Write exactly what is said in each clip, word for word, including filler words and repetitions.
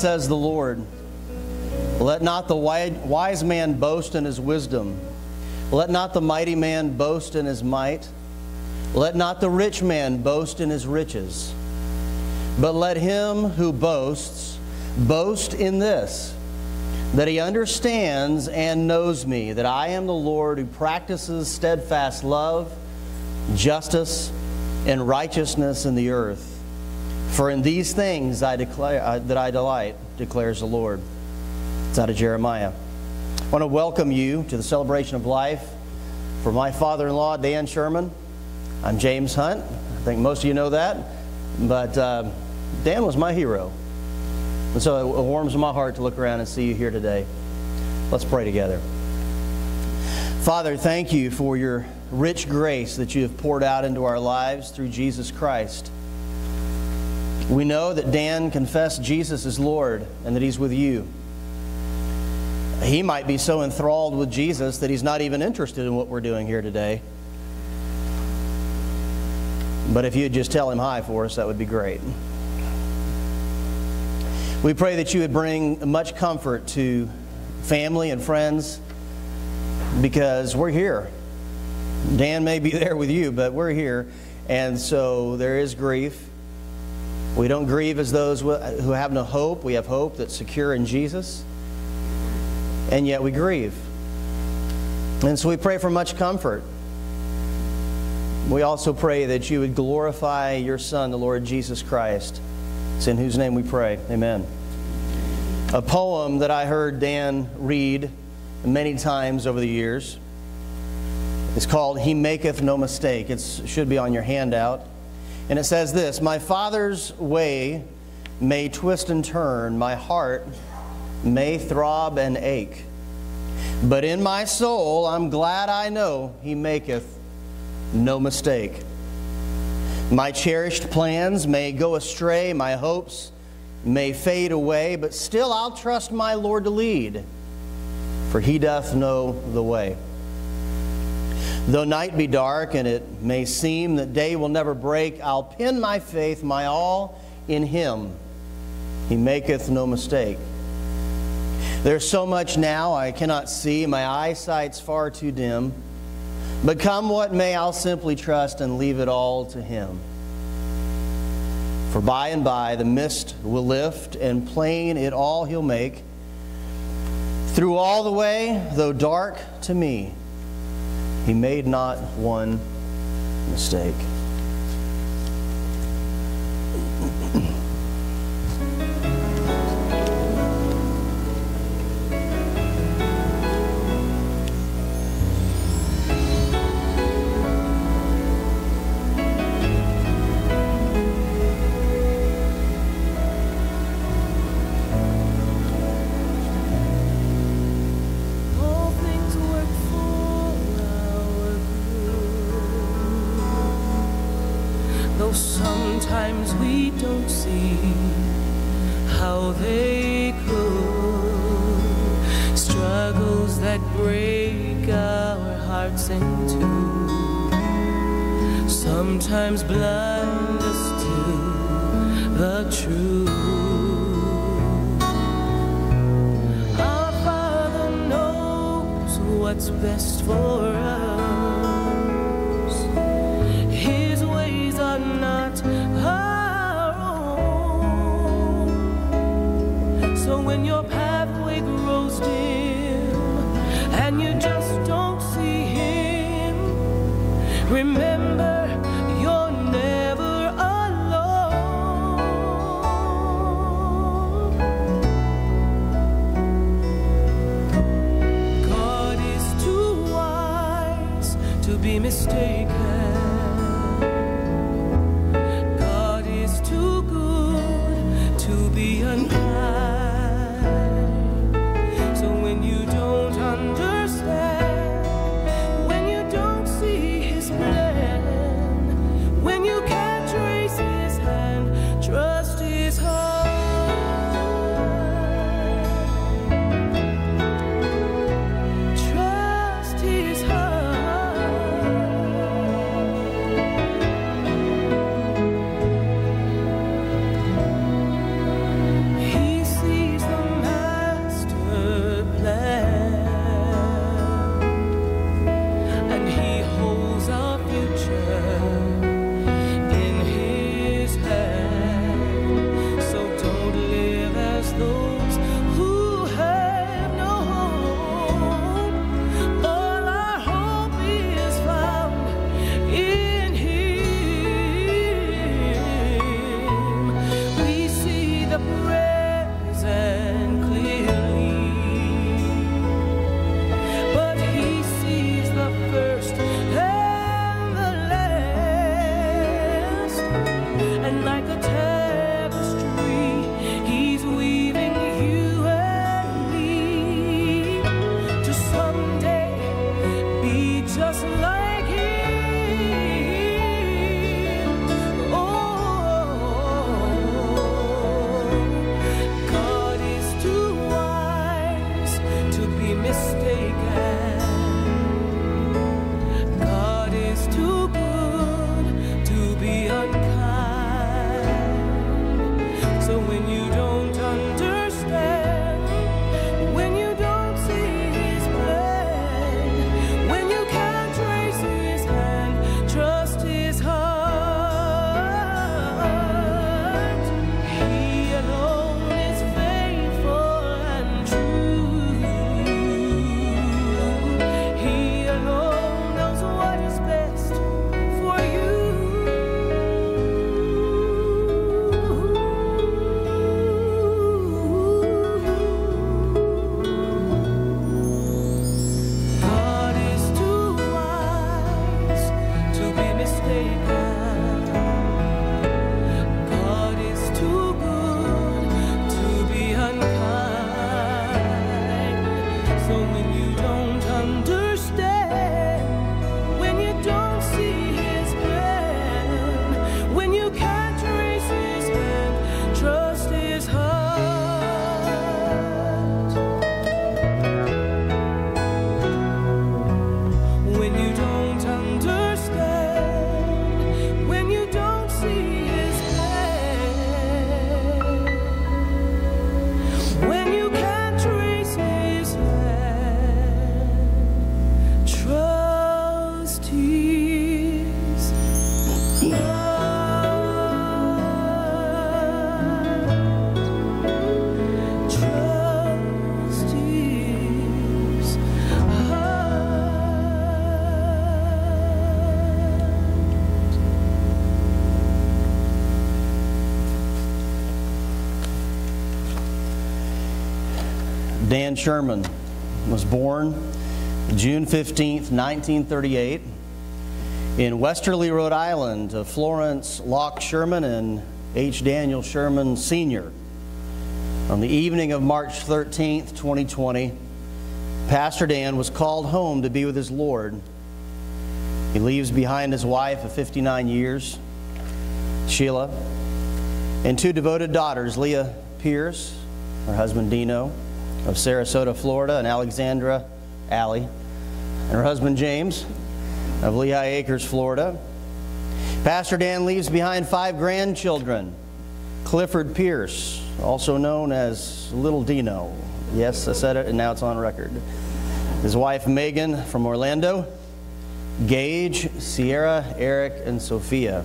says the Lord, let not the wise man boast in his wisdom. Let not the mighty man boast in his might. Let not the rich man boast in his riches. But let him who boasts boast in this, that he understands and knows me, that I am the Lord who practices steadfast love, justice, and righteousness in the earth. For in these things I declare uh, that I delight, declares the Lord. It's out of Jeremiah. I want to welcome you to the celebration of life for my father-in-law, Dan Sherman. I'm James Hunt. I think most of you know that. But uh, Dan was my hero. And so it warms my heart to look around and see you here today. Let's pray together. Father, thank you for your rich grace that you have poured out into our lives through Jesus Christ. We know that Dan confessed Jesus as Lord and that he's with you. He might be so enthralled with Jesus that he's not even interested in what we're doing here today. But if you'd just tell him hi for us, that would be great. We pray that you would bring much comfort to family and friends, because we're here. Dan may be there with you, but we're here. And so there is grief. We don't grieve as those who have no hope. We have hope that's secure in Jesus. And yet we grieve. And so we pray for much comfort. We also pray that you would glorify your Son, the Lord Jesus Christ. It's in whose name we pray. Amen. A poem that I heard Dan read many times over the years. It's called He Maketh No Mistake. It should be on your handout. And it says this: my Father's way may twist and turn, my heart may throb and ache, but in my soul I'm glad I know He maketh no mistake. My cherished plans may go astray, my hopes may fade away, but still I'll trust my Lord to lead, for He doth know the way. Though night be dark and it may seem that day will never break, I'll pin my faith, my all in Him. He maketh no mistake. There's so much now I cannot see, my eyesight's far too dim. But come what may, I'll simply trust and leave it all to Him. For by and by the mist will lift, and plain it all He'll make. Through all the way, though dark to me, He made not one mistake. Sometimes we don't see how they could. Struggles that break our hearts in two sometimes blind us to the truth. Our Father knows what's best for us. His ways are not our own. So when your pathway grows dim and you just don't see Him, remember you're never alone. God is too wise to be mistaken. Be unkind. So when you don't understand, when you don't see His plan, when you can't trace His hand, trust His heart. Trust His heart. Dan Sherman was born June fifteenth, nineteen thirty-eight, in Westerly, Rhode Island, to Florence Locke Sherman and H. Daniel Sherman Senior On the evening of March thirteenth, twenty twenty, Pastor Dan was called home to be with his Lord. He leaves behind his wife of fifty-nine years, Sheila, and two devoted daughters, Leah Pierce, her husband Dino, of Sarasota, Florida, and Alexandra, Allie, and her husband James, of Lehigh Acres, Florida. Pastor Dan leaves behind five grandchildren. Clifford Pierce, also known as Little Dino. Yes, I said it, and now it's on record. His wife Megan from Orlando. Gage, Sierra, Eric, and Sophia.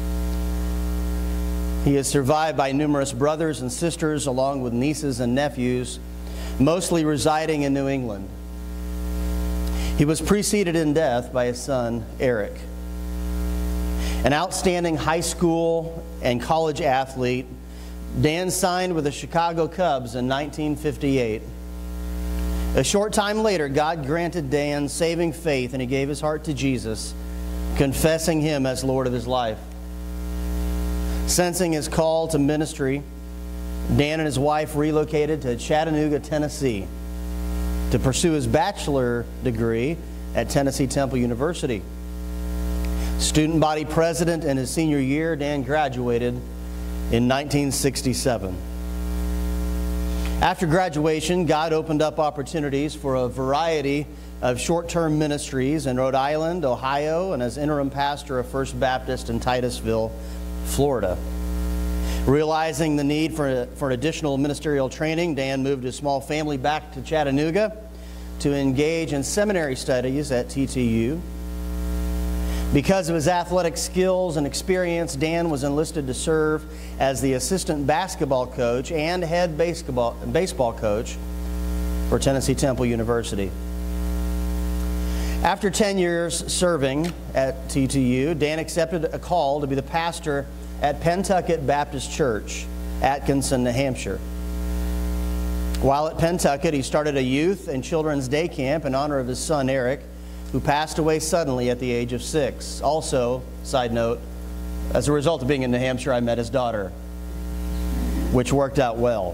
He is survived by numerous brothers and sisters, along with nieces and nephews, mostly residing in New England. He was preceded in death by his son, Eric. An outstanding high school and college athlete, Dan signed with the Chicago Cubs in nineteen fifty-eight. A short time later, God granted Dan saving faith, and he gave his heart to Jesus, confessing him as Lord of his life. Sensing his call to ministry, Dan and his wife relocated to Chattanooga, Tennessee, to pursue his bachelor degree at Tennessee Temple University. Student body president in his senior year, Dan graduated in nineteen sixty-seven. After graduation, God opened up opportunities for a variety of short-term ministries in Rhode Island, Ohio, and as interim pastor of First Baptist in Titusville, Florida. Realizing the need for, for additional ministerial training, Dan moved his small family back to Chattanooga to engage in seminary studies at T T U. Because of his athletic skills and experience, Dan was enlisted to serve as the assistant basketball coach and head baseball, baseball coach for Tennessee Temple University. After ten years serving at T T U, Dan accepted a call to be the pastor at Pentucket Baptist Church, Atkinson, New Hampshire. While at Pentucket, he started a youth and children's day camp in honor of his son, Eric, who passed away suddenly at the age of six. Also, side note, as a result of being in New Hampshire, I met his daughter, which worked out well.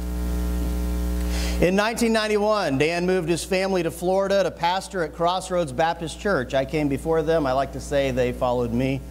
In nineteen ninety-one, Dan moved his family to Florida to pastor at Crossroads Baptist Church. I came before them. I like to say they followed me.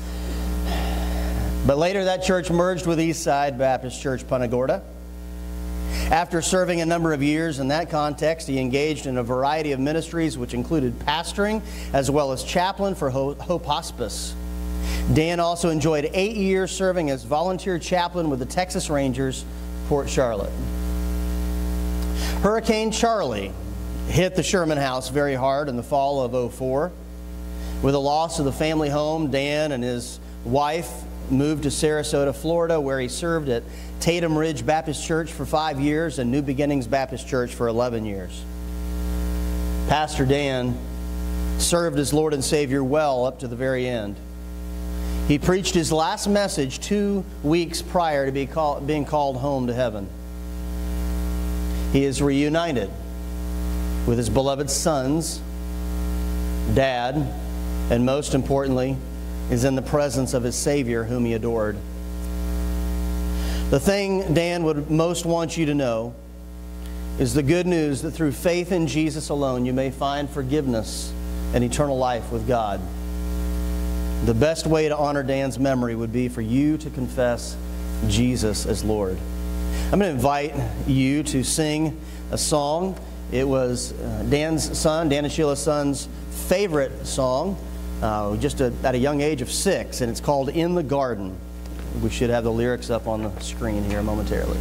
But later that church merged with Eastside Baptist Church, Punta Gorda. After serving a number of years in that context, he engaged in a variety of ministries, which included pastoring as well as chaplain for Hope Hospice. Dan also enjoyed eight years serving as volunteer chaplain with the Texas Rangers, Port Charlotte. Hurricane Charlie hit the Sherman house very hard in the fall of oh four. With the loss of the family home, Dan and his wife moved to Sarasota, Florida, where he served at Tatum Ridge Baptist Church for five years and New Beginnings Baptist Church for eleven years. Pastor Dan served as Lord and Savior well up to the very end. He preached his last message two weeks prior to be call, being called home to heaven. He is reunited with his beloved sons, Dad, and most importantly, is in the presence of his Savior whom he adored. The thing Dan would most want you to know is the good news that through faith in Jesus alone you may find forgiveness and eternal life with God. The best way to honor Dan's memory would be for you to confess Jesus as Lord. I'm going to invite you to sing a song. It was uh, Dan's son, Dan and Sheila's son's favorite song, uh, just a, at a young age of six, and it's called In the Garden. We should have the lyrics up on the screen here momentarily.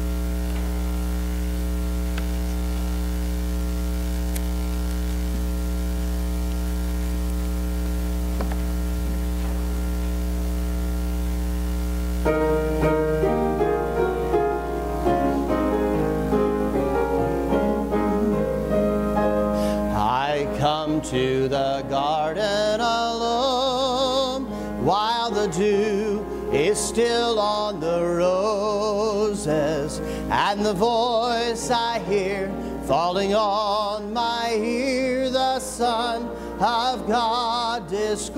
To the garden alone, while the dew is still on the roses, as and the voice I hear falling on my ear, the Son of God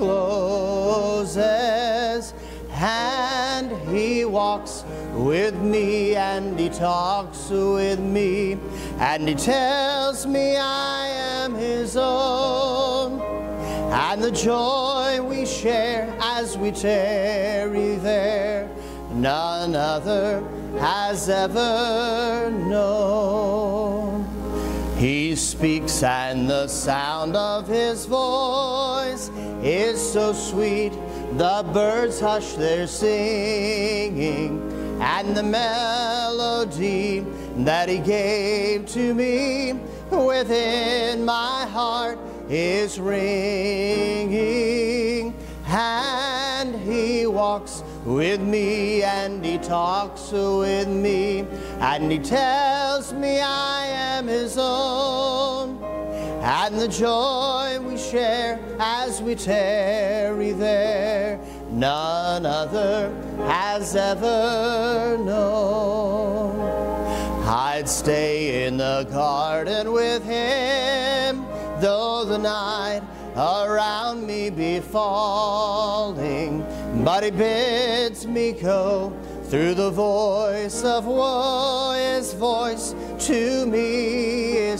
discloses. And he walks with me, and he talks with me, and he tells me I am his own. And the joy we share as we tarry there, none other has ever known. He speaks, and the sound of his voice is so sweet, the birds hush their singing, and the melody that he gave to me within my heart is ringing. And he walks with me, and he talks with me, and he tells me I am his own. And the joy we share as we tarry there, none other has ever known. I'd stay in the garden with him, though the night around me be falling, but he bids me go through the voice of woe. His voice to me is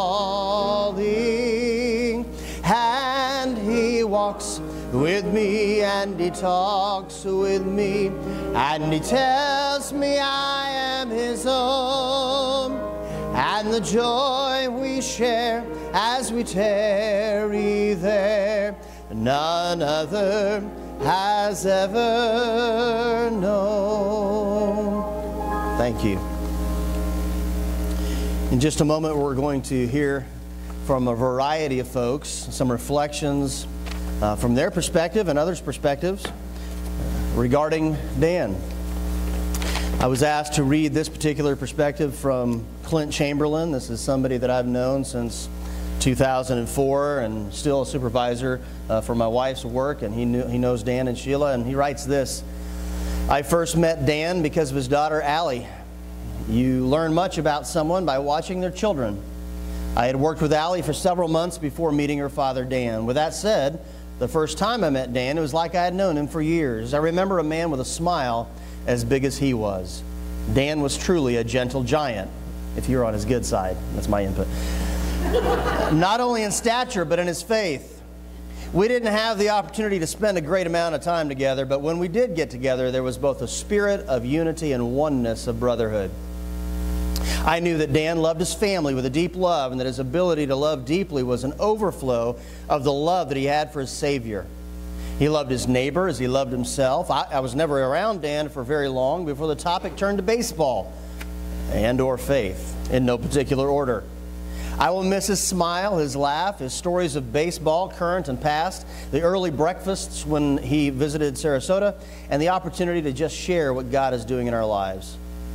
calling, and he walks with me, and he talks with me, and he tells me I am his own. And the joy we share as we tarry there, none other has ever known. Thank you. In just a moment, we're going to hear from a variety of folks, some reflections uh, from their perspective and others' perspectives regarding Dan. I was asked to read this particular perspective from Clint Chamberlain. This is somebody that I've known since two thousand four and still a supervisor uh, for my wife's work, and he knew, he knows Dan and Sheila, and he writes this: I first met Dan because of his daughter Allie. You learn much about someone by watching their children. I had worked with Allie for several months before meeting her father Dan. With that said, the first time I met Dan, it was like I had known him for years. I remember a man with a smile as big as he was. Dan was truly a gentle giant, if you're on his good side. That's my input. Not only in stature, but in his faith. We didn't have the opportunity to spend a great amount of time together, but when we did get together, there was both a spirit of unity and oneness of brotherhood. I knew that Dan loved his family with a deep love, and that his ability to love deeply was an overflow of the love that he had for his Savior. He loved his neighbor as he loved himself. I, I was never around Dan for very long before the topic turned to baseball and or faith, in no particular order. I will miss his smile, his laugh, his stories of baseball, current and past, the early breakfasts when he visited Sarasota, and the opportunity to just share what God is doing in our lives.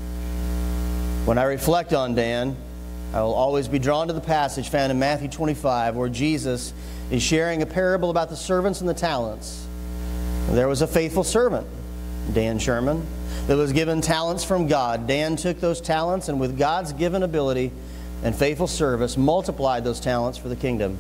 When I reflect on Dan, I will always be drawn to the passage found in Matthew twenty-five, where Jesus is sharing a parable about the servants and the talents. There was a faithful servant, Dan Sherman, that was given talents from God. Dan took those talents, and with God's given ability and faithful service, multiplied those talents for the kingdom.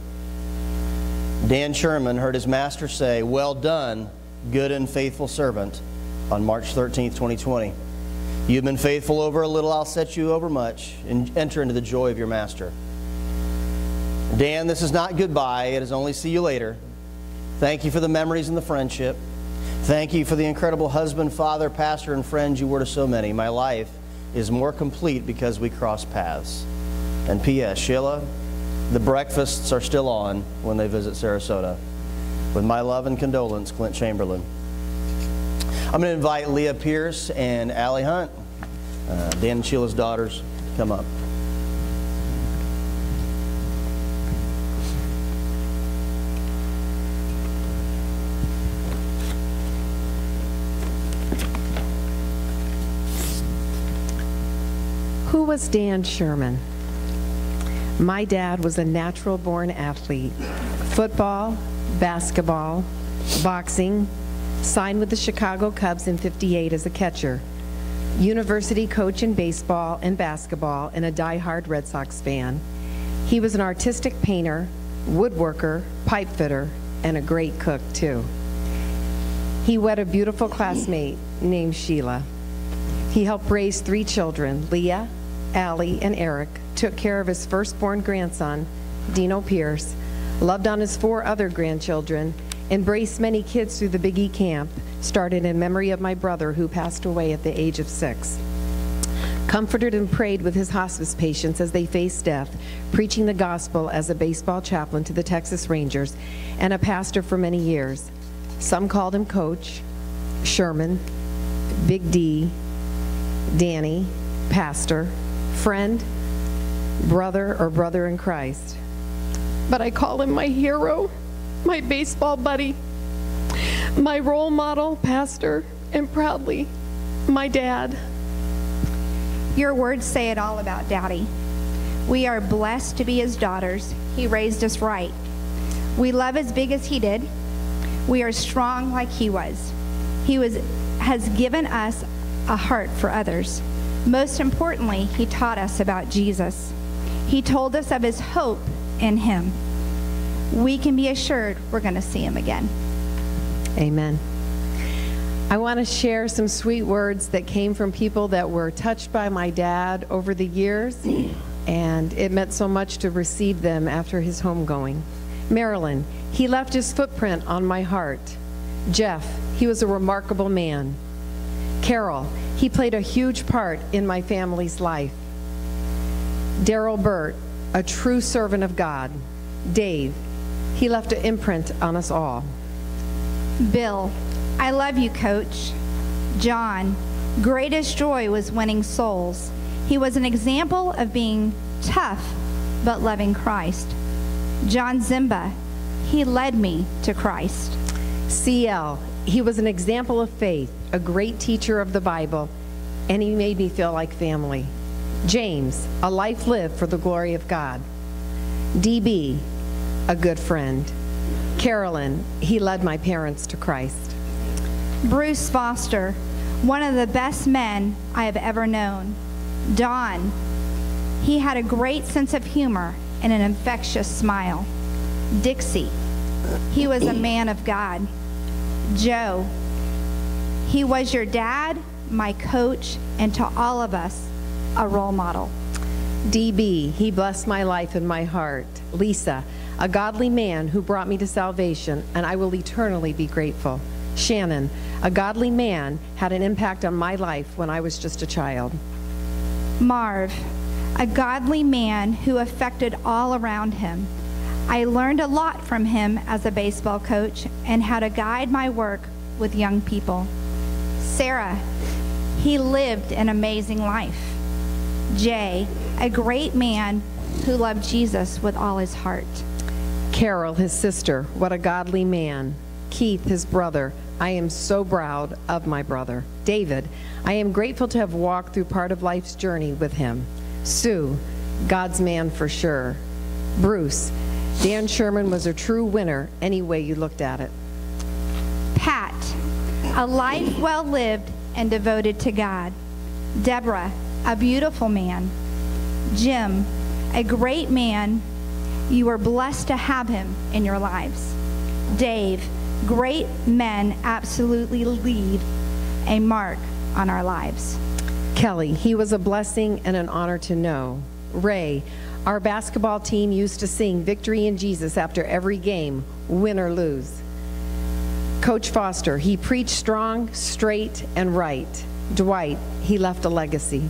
Dan Sherman heard his master say, "Well done, good and faithful servant," on March thirteenth, twenty twenty. You've been faithful over a little, I'll set you over much, and enter into the joy of your master. Dan, this is not goodbye. It is only see you later. Thank you for the memories and the friendship. Thank you for the incredible husband, father, pastor, and friend you were to so many. My life is more complete because we crossed paths. And P S Sheila, the breakfasts are still on when they visit Sarasota. With my love and condolence, Clint Chamberlain. I'm going to invite Leah Pierce and Allie Hunt, uh, Dan and Sheila's daughters, to come up. Who was Dan Sherman? My dad was a natural-born athlete. Football, basketball, boxing, signed with the Chicago Cubs in fifty-eight as a catcher. university coach in baseball and basketball, and a die-hard Red Sox fan. He was an artistic painter, woodworker, pipe fitter, and a great cook, too. He wed a beautiful classmate named Sheila. He helped raise three children, Leah, Allie, and Eric, took care of his firstborn grandson, Dino Pierce, loved on his four other grandchildren, embraced many kids through the Big E camp, started in memory of my brother who passed away at the age of six. Comforted and prayed with his hospice patients as they faced death, preaching the gospel as a baseball chaplain to the Texas Rangers and a pastor for many years. Some called him Coach, Sherman, Big D, Danny, Pastor, friend, brother, or brother in Christ. But I call him my hero, my baseball buddy, my role model, pastor, and proudly, my dad. Your words say it all about Daddy. We are blessed to be his daughters. He raised us right. We love as big as he did. We are strong like he was. He was has given us a heart for others. Most importantly, he taught us about Jesus. He told us of his hope in him. We can be assured we're going to see him again. Amen. I want to share some sweet words that came from people that were touched by my dad over the years, and it meant so much to receive them after his homegoing. Marilyn, he left his footprint on my heart. Jeff, he was a remarkable man. Carol, he played a huge part in my family's life. Daryl Burt, a true servant of God. Dave, he left an imprint on us all. Bill, I love you, Coach. John, greatest joy was winning souls. He was an example of being tough but loving Christ. John Zimba, he led me to Christ. C L, he was an example of faith, a great teacher of the Bible, and he made me feel like family. James, a life lived for the glory of God. D B, a good friend. Carolyn, he led my parents to Christ. Bruce Foster, one of the best men I have ever known. Don, he had a great sense of humor and an infectious smile. Dixie, he was a man of God. Joe, he was your dad, my coach, and to all of us, a role model. D B, he blessed my life and my heart. Lisa, a godly man who brought me to salvation, and I will eternally be grateful. Shannon, a godly man, had an impact on my life when I was just a child. Marv, a godly man who affected all around him. I learned a lot from him as a baseball coach and how to guide my work with young people. Sarah, he lived an amazing life. Jay, a great man who loved Jesus with all his heart. Carol, his sister, what a godly man. Keith, his brother, I am so proud of my brother. David, I am grateful to have walked through part of life's journey with him. Sue, God's man for sure. Bruce, Dan Sherman was a true winner any way you looked at it. Pat, a life well lived and devoted to God. Deborah, a beautiful man. Jim, a great man. You are blessed to have him in your lives. Dave, great men absolutely leave a mark on our lives. Kelly, he was a blessing and an honor to know. Ray, our basketball team used to sing Victory in Jesus after every game, win or lose. Coach Foster, he preached strong, straight, and right. Dwight, he left a legacy.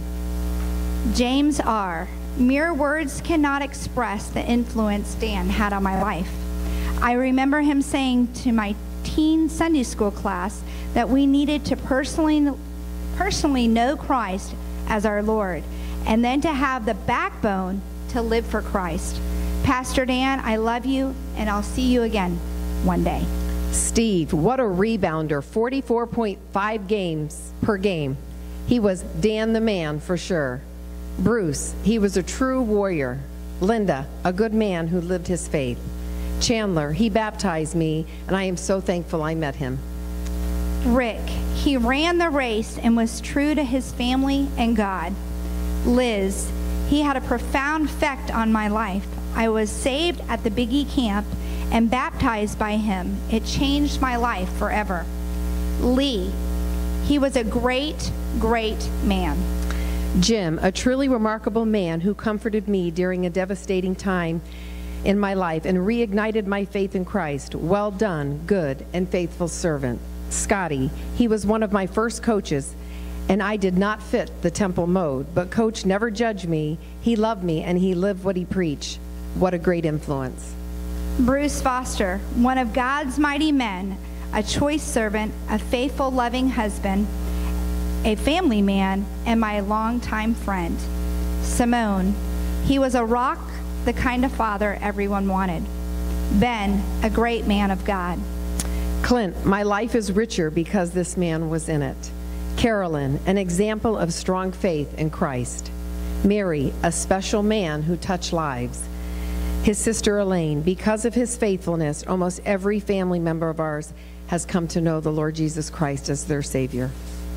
James R., mere words cannot express the influence Dan had on my life. I remember him saying to my teen Sunday school class that we needed to personally, personally know Christ as our Lord, and then to have the backbone to live for Christ. Pastor Dan, I love you, and I'll see you again one day. Steve, what a rebounder, forty-four point five games per game. He was Dan the man for sure. Bruce, he was a true warrior. Linda, a good man who lived his faith. Chandler, he baptized me, and I am so thankful I met him. Rick, He ran the race and was true to his family and God. Liz, he had a profound effect on my life. I was saved at the Big E camp and baptized by him. It changed my life forever. Lee, he was a great, great man. Jim, a truly remarkable man who comforted me during a devastating time in my life and reignited my faith in Christ. Well done, good and faithful servant. Scotty, he was one of my first coaches, and I did not fit the temple mode, but Coach never judged me. He loved me, and he lived what he preached. What a great influence. Bruce Foster, one of God's mighty men, a choice servant, a faithful, loving husband, a family man, and my longtime friend. Simone, he was a rock, the kind of father everyone wanted. Ben, a great man of God. Clint, my life is richer because this man was in it. Carolyn, an example of strong faith in Christ. Mary, a special man who touched lives. His sister Elaine, because of his faithfulness, almost every family member of ours has come to know the Lord Jesus Christ as their Savior.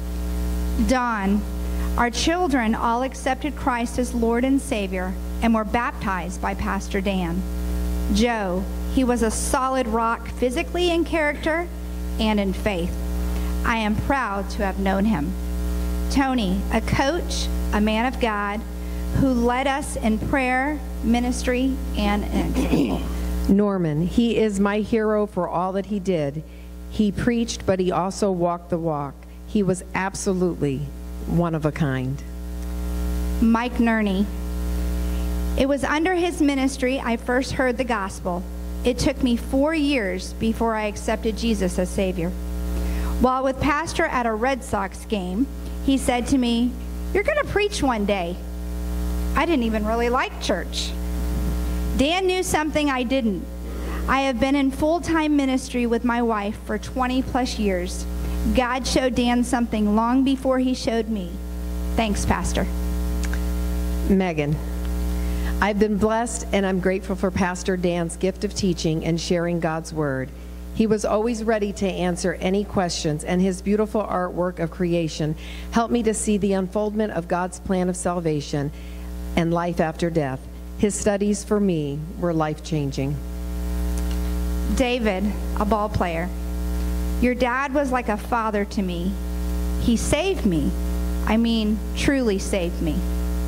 Don, our children all accepted Christ as Lord and Savior and were baptized by Pastor Dan. Joe, he was a solid rock physically in character and in faith. I am proud to have known him. Tony, a coach, a man of God, who led us in prayer, ministry, and example. Norman, he is my hero for all that he did. He preached, but he also walked the walk. He was absolutely one of a kind. Mike Nerney. It was under his ministry I first heard the gospel. It took me four years before I accepted Jesus as Savior. While with Pastor at a Red Sox game, he said to me, "You're going to preach one day." I didn't even really like church. Dan knew something I didn't. I have been in full-time ministry with my wife for twenty plus years. God showed Dan something long before he showed me. Thanks, Pastor. Megan, I've been blessed and I'm grateful for Pastor Dan's gift of teaching and sharing God's Word. He was always ready to answer any questions, and his beautiful artwork of creation helped me to see the unfoldment of God's plan of salvation and life after death. His studies for me were life-changing. David, a ball player. Your dad was like a father to me. He saved me. I mean, truly saved me.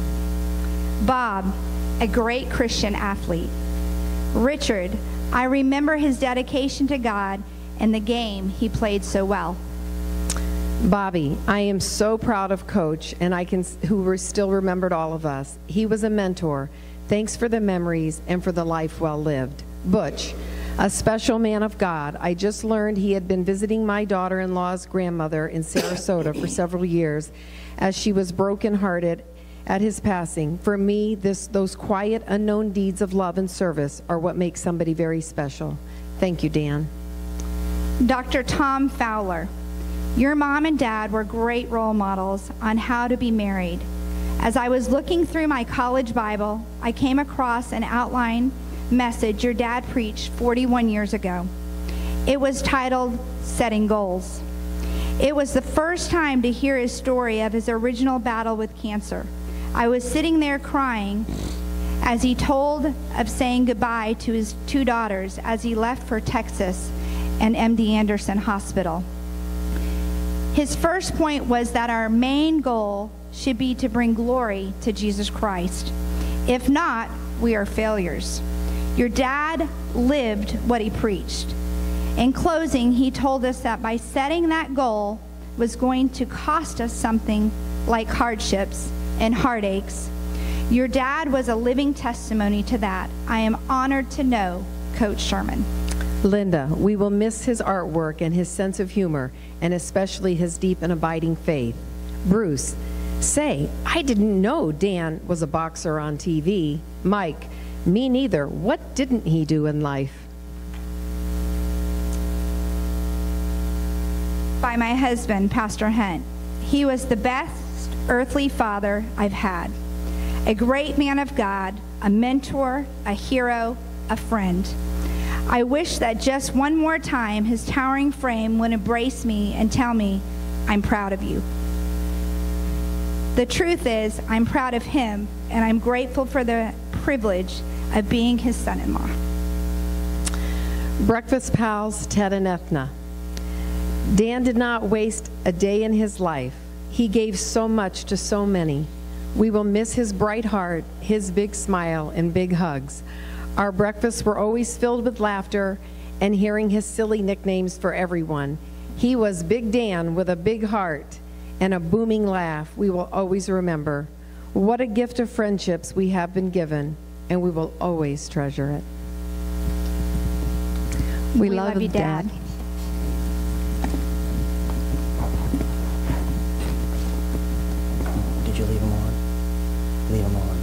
Bob, a great Christian athlete. Richard, I remember his dedication to God and the game he played so well. Bobby, I am so proud of Coach, and I can who still remembered all of us. He was a mentor. Thanks for the memories and for the life well lived. Butch, a special man of God. I just learned he had been visiting my daughter-in-law's grandmother in Sarasota for several years as she was brokenhearted at his passing. For me, this, those quiet, unknown deeds of love and service are what makes somebody very special. Thank you, Dan. Doctor Tom Fowler, your mom and dad were great role models on how to be married. As I was looking through my college Bible, I came across an outline message your dad preached forty-one years ago. It was titled, Setting Goals. It was the first time to hear his story of his original battle with cancer. I was sitting there crying as he told of saying goodbye to his two daughters as he left for Texas and M D Anderson Hospital. His first point was that our main goal should be to bring glory to Jesus Christ. If not, we are failures. Your dad lived what he preached. In closing, he told us that by setting that goal was going to cost us something like hardships and heartaches. Your dad was a living testimony to that. I am honored to know Coach Sherman. Linda, we will miss his artwork and his sense of humor, and especially his deep and abiding faith. Bruce, say, I didn't know Dan was a boxer on T V. Mike, me neither. What didn't he do in life? By my husband, Pastor Hunt. He was the best earthly father I've had. A great man of God, a mentor, a hero, a friend. I wish that just one more time his towering frame would embrace me and tell me, I'm proud of you. The truth is, I'm proud of him, and I'm grateful for the privilege of being his son-in-law. Breakfast pals Ted and Ethna. Dan did not waste a day in his life. He gave so much to so many. We will miss his bright heart, his big smile, and big hugs. Our breakfasts were always filled with laughter and hearing his silly nicknames for everyone. He was Big Dan with a big heart and a booming laugh we will always remember. What a gift of friendships we have been given, and we will always treasure it. We, We love, love you, Dad. Dad. Did you leave them on? Leave them on.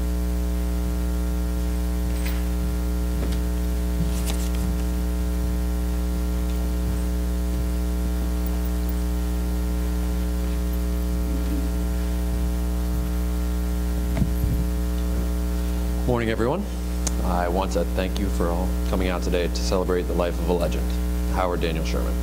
Morning, everyone. I want to thank you for all coming out today to celebrate the life of a legend, Howard Daniel Sherman.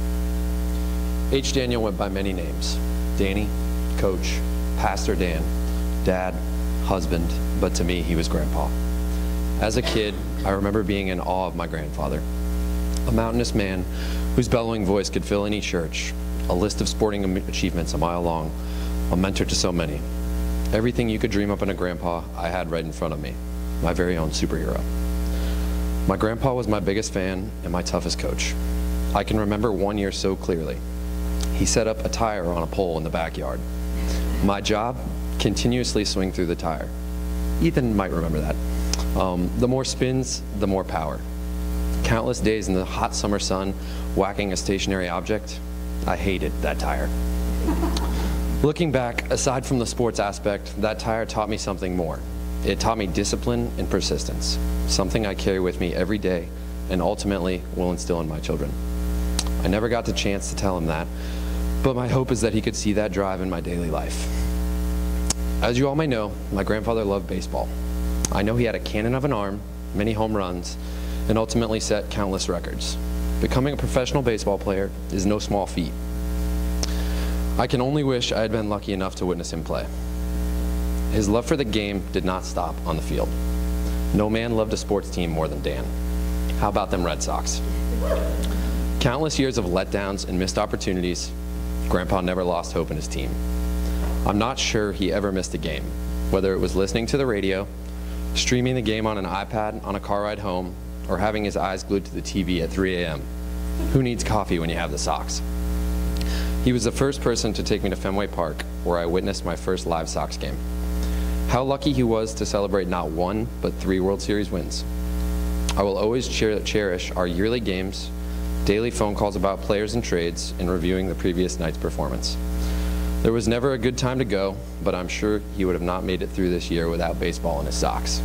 H. Daniel went by many names: Danny, Coach, Pastor Dan, Dad, husband, but to me, he was Grandpa. As a kid, I remember being in awe of my grandfather, a mountainous man whose bellowing voice could fill any church, a list of sporting achievements a mile long, a mentor to so many. Everything you could dream up in a grandpa, I had right in front of me. My very own superhero. My grandpa was my biggest fan and my toughest coach. I can remember one year so clearly. He set up a tire on a pole in the backyard. My job, continuously swing through the tire. Ethan might remember that. Um, the more spins, the more power. Countless days in the hot summer sun, whacking a stationary object. I hated that tire. Looking back, aside from the sports aspect, that tire taught me something more. It taught me discipline and persistence, something I carry with me every day and ultimately will instill in my children. I never got the chance to tell him that, but my hope is that he could see that drive in my daily life. As you all may know, my grandfather loved baseball. I know he had a cannon of an arm, many home runs, and ultimately set countless records. Becoming a professional baseball player is no small feat. I can only wish I had been lucky enough to witness him play. His love for the game did not stop on the field. No man loved a sports team more than Dan. How about them Red Sox? Countless years of letdowns and missed opportunities, Grandpa never lost hope in his team. I'm not sure he ever missed a game, whether it was listening to the radio, streaming the game on an iPad on a car ride home, or having his eyes glued to the T V at three A M Who needs coffee when you have the Sox? He was the first person to take me to Fenway Park, where I witnessed my first live Sox game. How lucky he was to celebrate not one, but three World Series wins. I will always cher cherish our yearly games, daily phone calls about players and trades, and reviewing the previous night's performance. There was never a good time to go, but I'm sure he would have not made it through this year without baseball in his socks.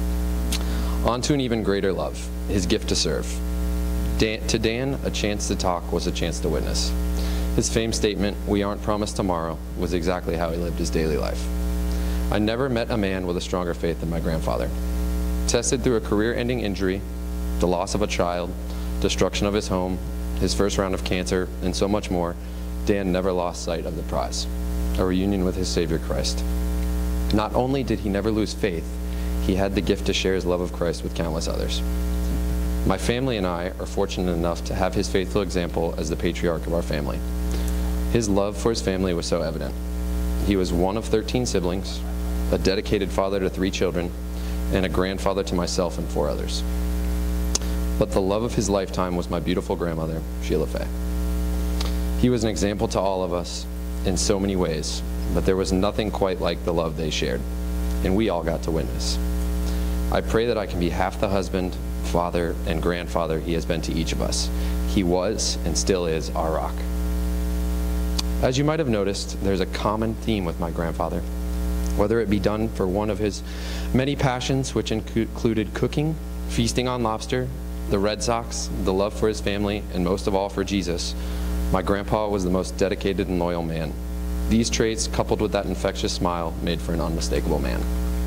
On to an even greater love, his gift to serve. Dan, to Dan, a chance to talk was a chance to witness. His famed statement, "We aren't promised tomorrow," was exactly how he lived his daily life. I never met a man with a stronger faith than my grandfather. Tested through a career-ending injury, the loss of a child, destruction of his home, his first round of cancer, and so much more, Dan never lost sight of the prize, a reunion with his Savior Christ. Not only did he never lose faith, he had the gift to share his love of Christ with countless others. My family and I are fortunate enough to have his faithful example as the patriarch of our family. His love for his family was so evident. He was one of thirteen siblings, a dedicated father to three children, and a grandfather to myself and four others. But the love of his lifetime was my beautiful grandmother, Sheila Fay. He was an example to all of us in so many ways, but there was nothing quite like the love they shared, and we all got to witness. I pray that I can be half the husband, father, and grandfather he has been to each of us. He was, and still is, our rock. As you might have noticed, there's a common theme with my grandfather. Whether it be done for one of his many passions, which included cooking, feasting on lobster, the Red Sox, the love for his family, and most of all for Jesus, my grandpa was the most dedicated and loyal man. These traits, coupled with that infectious smile, made for an unmistakable man.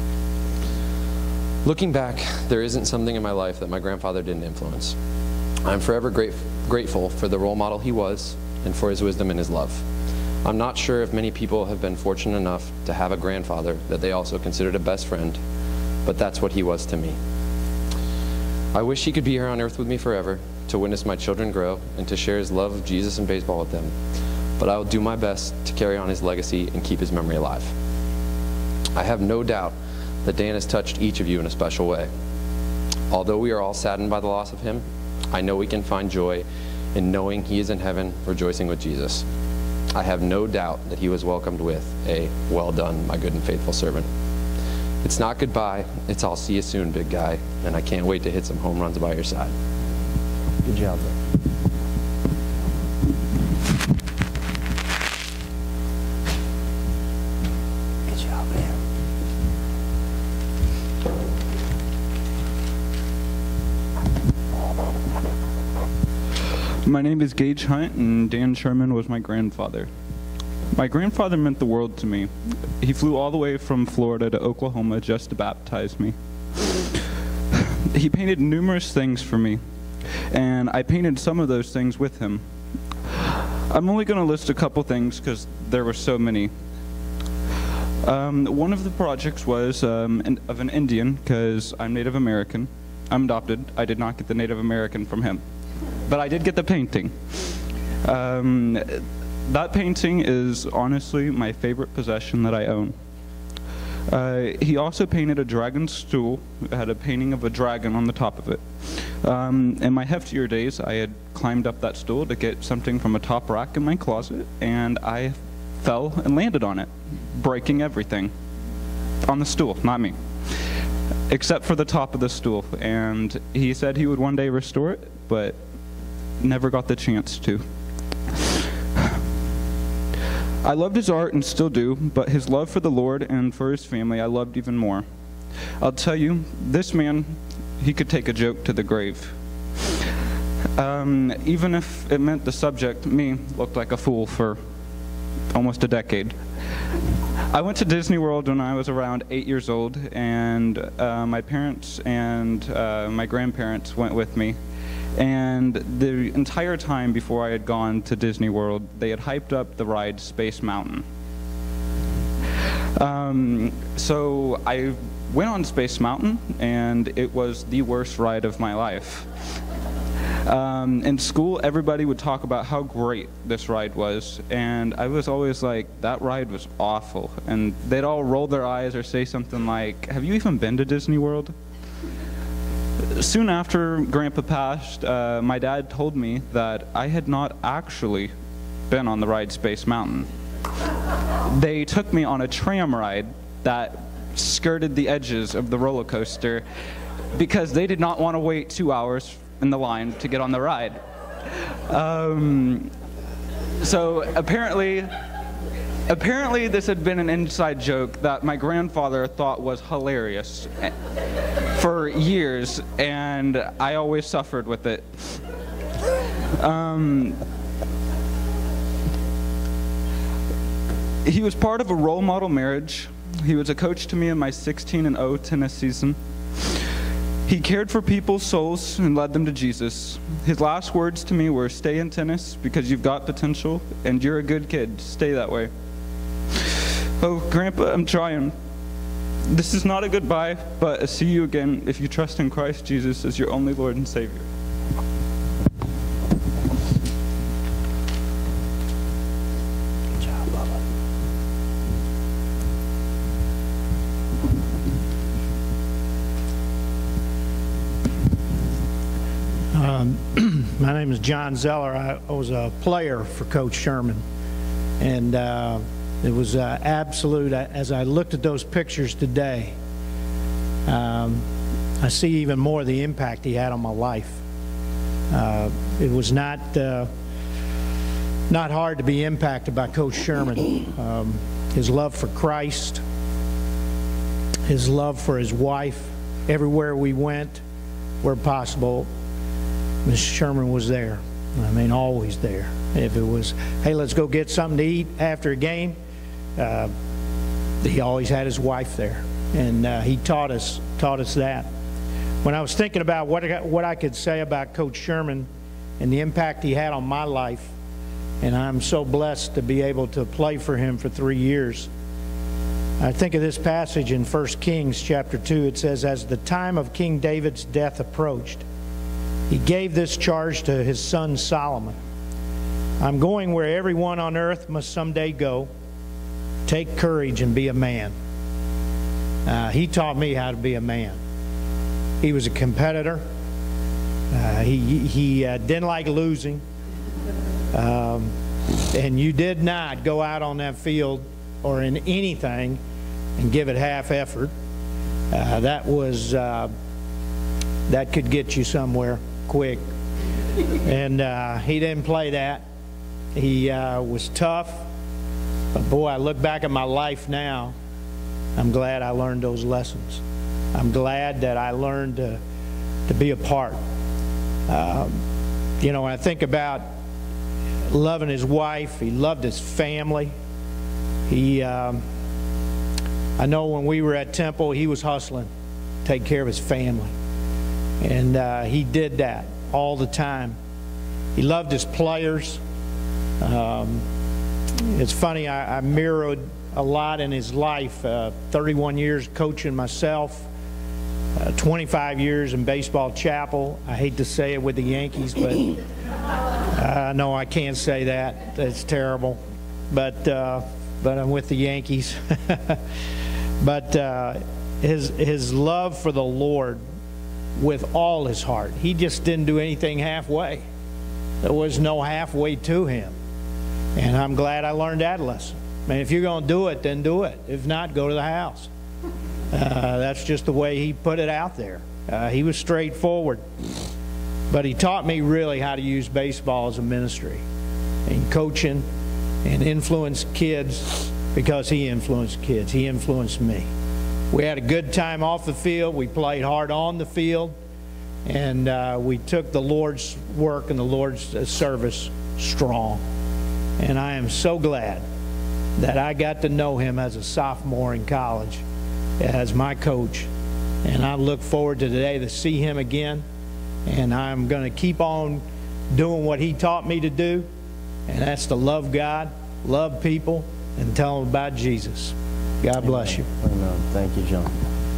Looking back, there isn't something in my life that my grandfather didn't influence. I'm forever great, grateful for the role model he was and for his wisdom and his love. I'm not sure if many people have been fortunate enough to have a grandfather that they also considered a best friend, but that's what he was to me. I wish he could be here on earth with me forever, to witness my children grow and to share his love of Jesus and baseball with them, but I will do my best to carry on his legacy and keep his memory alive. I have no doubt that Dan has touched each of you in a special way. Although we are all saddened by the loss of him, I know we can find joy in knowing he is in heaven rejoicing with Jesus. I have no doubt that he was welcomed with a "well done, my good and faithful servant." It's not goodbye, it's "I'll see you soon, big guy," and I can't wait to hit some home runs by your side. Good job, bro. Good job, man. My name is Gage Hunt, and Dan Sherman was my grandfather. My grandfather meant the world to me. He flew all the way from Florida to Oklahoma just to baptize me. He painted numerous things for me, and I painted some of those things with him. I'm only going to list a couple things because there were so many. Um, one of the projects was um, in, of an Indian, because I'm Native American. I'm adopted. I did not get the Native American from him, but I did get the painting. Um, that painting is honestly my favorite possession that I own. Uh, he also painted a dragon stool. It had a painting of a dragon on the top of it. Um, in my heftier days, I had climbed up that stool to get something from a top rack in my closet, and I fell and landed on it, breaking everything. On the stool, not me. Except for the top of the stool. And he said he would one day restore it, but never got the chance to. I loved his art and still do, but his love for the Lord and for his family I loved even more. I'll tell you, this man, he could take a joke to the grave. Um, even if it meant the subject, me, looked like a fool for almost a decade. I went to Disney World when I was around eight years old, and uh, my parents and uh, my grandparents went with me. And the entire time before I had gone to Disney World, they had hyped up the ride Space Mountain. Um, so I went on Space Mountain, and it was the worst ride of my life. Um, in school, everybody would talk about how great this ride was, and I was always like, that ride was awful. And they'd all roll their eyes or say something like, have you even been to Disney World? Soon after Grandpa passed, uh, my dad told me that I had not actually been on the ride Space Mountain. They took me on a tram ride that skirted the edges of the roller coaster because they did not want to wait two hours in the line to get on the ride. Um, so apparently, apparently this had been an inside joke that my grandfather thought was hilarious for years, and I always suffered with it. Um, he was part of a role model marriage. He was a coach to me in my sixteen and oh tennis season. He cared for people's souls and led them to Jesus. His last words to me were, stay in tennis because you've got potential and you're a good kid. Stay that way. Oh, Grandpa, I'm trying. This is not a goodbye, but a see you again if you trust in Christ Jesus as your only Lord and Savior. Good job, Bubba. Um, my name is John Zeller. I, I was a player for Coach Sherman, and uh, it was uh, absolute. As I looked at those pictures today, um, I see even more the impact he had on my life. Uh, it was not uh, not hard to be impacted by Coach Sherman. Um, his love for Christ, his love for his wife. Everywhere we went, where possible, Miz Sherman was there. I mean, always there. If it was, hey, let's go get something to eat after a game, uh, he always had his wife there, and uh, he taught us taught us that. When I was thinking about what I, what I could say about Coach Sherman and the impact he had on my life, and I'm so blessed to be able to play for him for three years. I think of this passage in First Kings chapter two. It says, as the time of King David's death approached, he gave this charge to his son Solomon. I'm going where everyone on earth must someday go. Take courage and be a man. Uh, he taught me how to be a man. He was a competitor. Uh, he he uh, didn't like losing. Um, and you did not go out on that field or in anything and give it half effort. Uh, that was uh, that could get you somewhere quick. And uh, he didn't play that. He uh, was tough. But boy, I look back at my life now, I'm glad I learned those lessons. I'm glad that I learned to, to be a part. Um, you know, when I think about loving his wife, he loved his family. He, um, I know when we were at Temple, he was hustling, take care of his family. And uh, he did that all the time. He loved his players. Um, it's funny, I, I mirrored a lot in his life. Uh, thirty-one years coaching myself, uh, twenty-five years in baseball chapel. I hate to say it with the Yankees, but uh, no, I can't say that. That's terrible. But uh, but I'm with the Yankees. But uh, his his love for the Lord with all his heart. He just didn't do anything halfway. There was no halfway to him. And I'm glad I learned that lesson. I mean, if you're going to do it, then do it. If not, go to the house. Uh, that's just the way he put it out there. Uh, he was straightforward. But he taught me really how to use baseball as a ministry. And coaching and influence kids, because he influenced kids. He influenced me. We had a good time off the field. We played hard on the field. And uh, we took the Lord's work and the Lord's uh, service strong. And I am so glad that I got to know him as a sophomore in college as my coach. And I look forward to today to see him again. And I'm going to keep on doing what he taught me to do. And that's to love God, love people, and tell them about Jesus. God bless you. Amen. Thank you, John.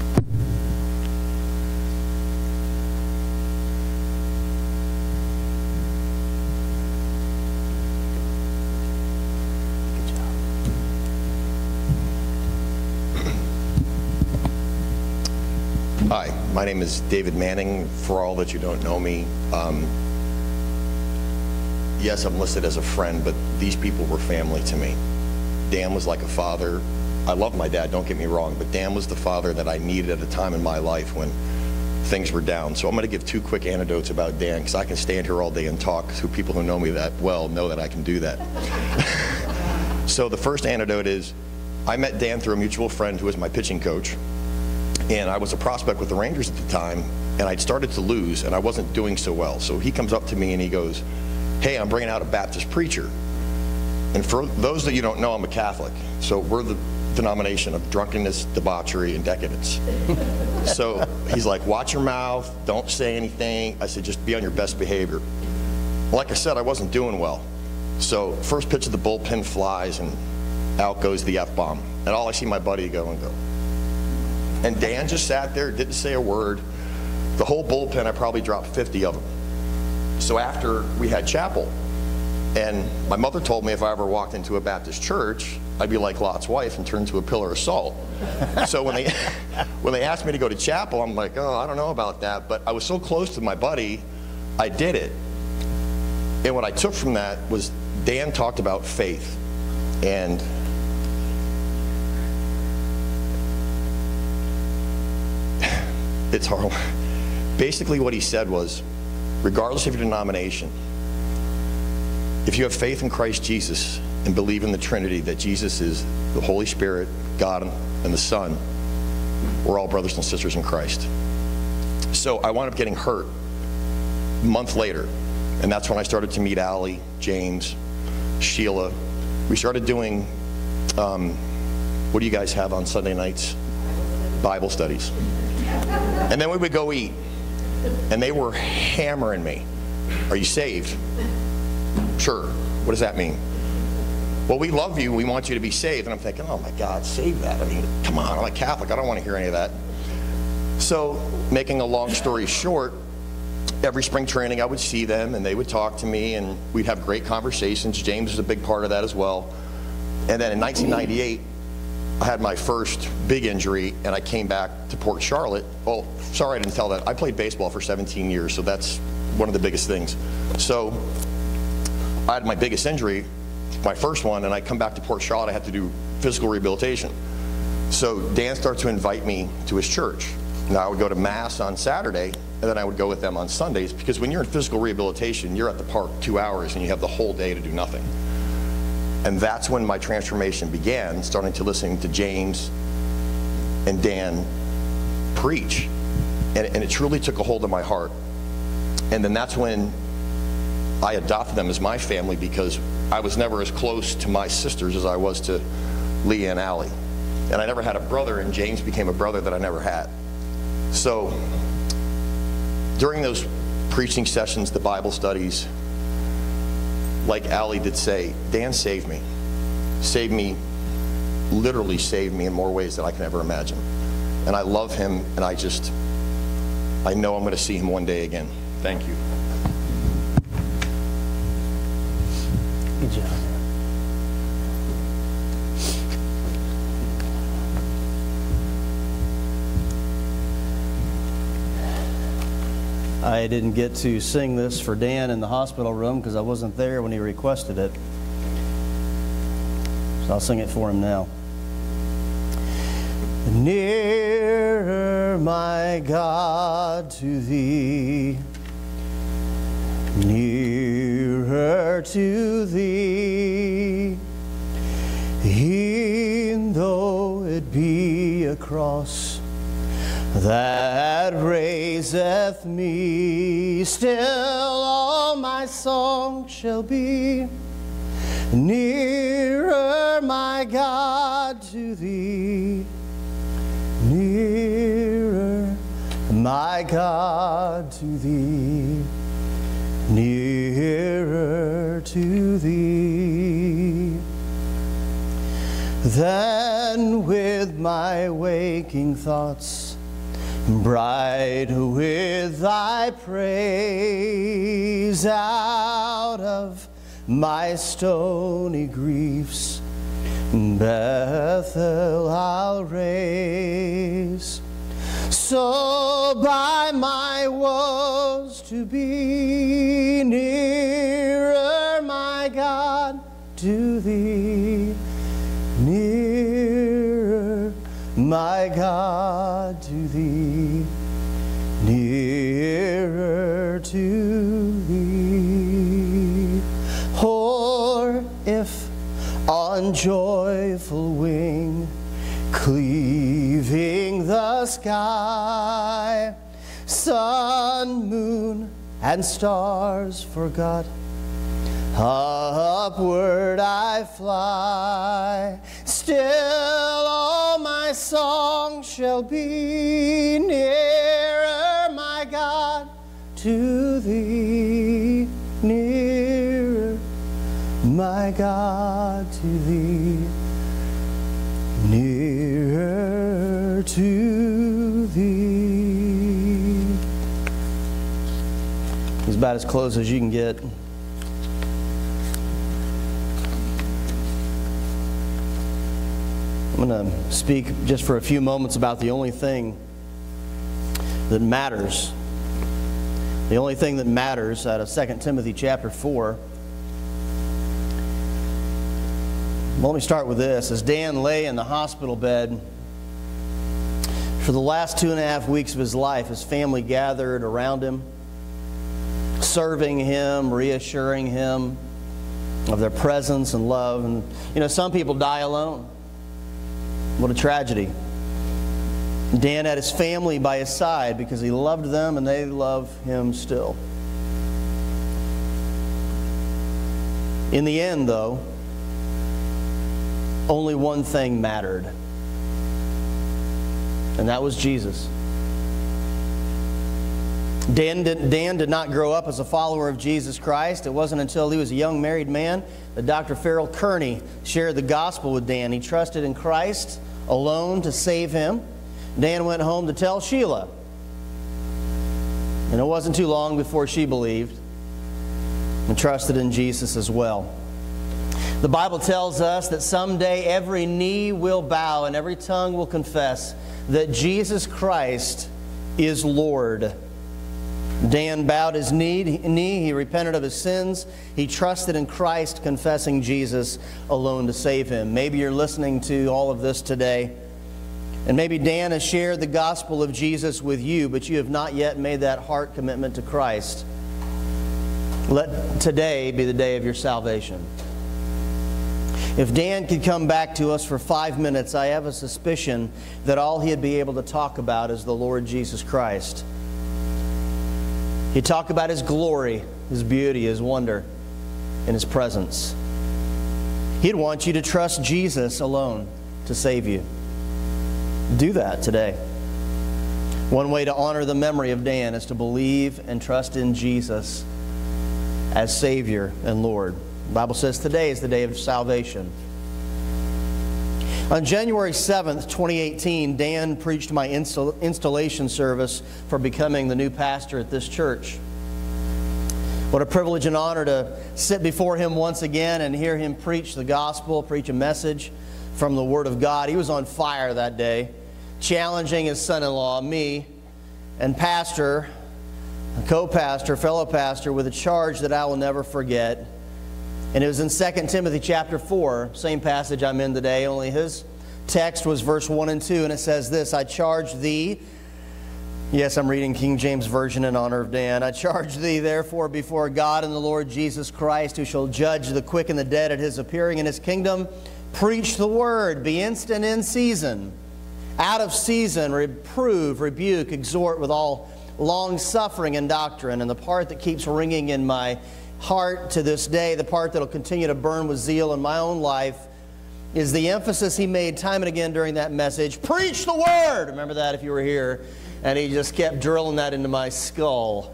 Hi, my name is David Manning. For all that you don't know me, um, yes, I'm listed as a friend, but these people were family to me. Dan was like a father. I love my dad, don't get me wrong, but Dan was the father that I needed at a time in my life when things were down. So I'm going to give two quick anecdotes about Dan, because I can stand here all day and talk. Who people who know me that well know that I can do that. So the first anecdote is, I met Dan through a mutual friend who was my pitching coach. And I was a prospect with the Rangers at the time, and I'd started to lose, and I wasn't doing so well. So he comes up to me and he goes, hey, I'm bringing out a Baptist preacher. And for those that you don't know, I'm a Catholic. So we're the denomination of drunkenness, debauchery, and decadence. So he's like, watch your mouth, don't say anything. I said, just be on your best behavior. Like I said, I wasn't doing well. So first pitch of the bullpen flies, and out goes the F-bomb. And all I see my buddy go and go. And Dan just sat there, didn't say a word. The whole bullpen, I probably dropped fifty of them. So after we had chapel, and my mother told me if I ever walked into a Baptist church, I'd be like Lot's wife and turn into a pillar of salt. So when they, when they asked me to go to chapel, I'm like, oh, I don't know about that. But I was so close to my buddy, I did it. And what I took from that was Dan talked about faith. And it's hard. Basically what he said was, regardless of your denomination, if you have faith in Christ Jesus and believe in the Trinity, that Jesus is the Holy Spirit, God, and the Son, we're all brothers and sisters in Christ. So I wound up getting hurt a month later, and that's when I started to meet Allie, James, Sheila. We started doing, um, what do you guys have on Sunday nights? Bible studies. And then we would go eat, and they were hammering me. Are you saved? Sure. What does that mean? Well, we love you. We want you to be saved. And I'm thinking, oh my God, save that. I mean, come on, I'm a Catholic. I don't want to hear any of that. So, making a long story short, every spring training I would see them and they would talk to me and we'd have great conversations. James is a big part of that as well. And then in nineteen ninety-eight, I had my first big injury and I came back to Port Charlotte. Well, sorry I didn't tell that. I played baseball for seventeen years, so that's one of the biggest things. So I had my biggest injury, my first one, and I come back to Port Charlotte. I had to do physical rehabilitation. So Dan started to invite me to his church. Now I would go to Mass on Saturday, and then I would go with them on Sundays, because when you're in physical rehabilitation, you're at the park two hours and you have the whole day to do nothing. And that's when my transformation began, starting to listen to James and Dan preach. And, and it truly took a hold of my heart. And then that's when I adopted them as my family, because I was never as close to my sisters as I was to Leah and Allie. And I never had a brother, and James became a brother that I never had. So during those preaching sessions, the Bible studies, like Allie did say, Dan saved me. Saved me, literally saved me in more ways than I can ever imagine. And I love him, and I just, I know I'm going to see him one day again. Thank you. Good job. I didn't get to sing this for Dan in the hospital room because I wasn't there when he requested it. So I'll sing it for him now. Nearer, my God, to thee, nearer to thee, e'en though it be a cross that raiseth me, still all my song shall be. Nearer, my God, to thee, nearer, my God, to thee, nearer to thee. Then with my waking thoughts, bright with thy praise, out of my stony griefs Bethel I'll raise. So by my woes to be nearer, my God, to thee, nearer, my God, to thee, nearer to thee. Or if on joyful wing, cleaving the sky, sun, moon, and stars forgot, upward I fly, still all my song shall be nearer, my God, to thee, nearer, my God, to thee, nearer to thee. It's about as close as you can get. I'm going to speak just for a few moments about the only thing that matters. The only thing that matters out of Second Timothy chapter four. Well, let me start with this. As Dan lay in the hospital bed, for the last two and a half weeks of his life, his family gathered around him, serving him, reassuring him of their presence and love. And, you know, some people die alone. What a tragedy. Dan had his family by his side because he loved them and they love him still. In the end, though, only one thing mattered, and that was Jesus. Dan did, Dan did not grow up as a follower of Jesus Christ. It wasn't until he was a young married man that Doctor Farrell Kearney shared the gospel with Dan. He trusted in Christ alone to save him. Dan went home to tell Sheila. And it wasn't too long before she believed and trusted in Jesus as well. The Bible tells us that someday every knee will bow and every tongue will confess that Jesus Christ is Lord. Dan bowed his knee, knee, he repented of his sins, he trusted in Christ, confessing Jesus alone to save him. Maybe you're listening to all of this today, and maybe Dan has shared the gospel of Jesus with you, but you have not yet made that heart commitment to Christ. Let today be the day of your salvation. If Dan could come back to us for five minutes, I have a suspicion that all he'd be able to talk about is the Lord Jesus Christ. He'd talk about His glory, His beauty, His wonder, and His presence. He'd want you to trust Jesus alone to save you. Do that today. One way to honor the memory of Dan is to believe and trust in Jesus as Savior and Lord. The Bible says today is the day of salvation. On January seventh, twenty eighteen, Dan preached my install, installation service for becoming the new pastor at this church. What a privilege and honor to sit before him once again and hear him preach the gospel, preach a message from the Word of God. He was on fire that day, challenging his son-in-law, me, and pastor, co-pastor, fellow pastor, with a charge that I will never forget. And it was in Second Timothy chapter four, same passage I'm in today, only his text was verse one and two, and it says this, I charge thee, yes, I'm reading King James Version in honor of Dan, I charge thee therefore before God and the Lord Jesus Christ, who shall judge the quick and the dead at His appearing in His kingdom, preach the word, be instant in season, out of season, reprove, rebuke, exhort with all long-suffering and doctrine. And the part that keeps ringing in my heart to this day, the part that will continue to burn with zeal in my own life, is the emphasis he made time and again during that message. Preach the word! Remember that if you were here. And he just kept drilling that into my skull.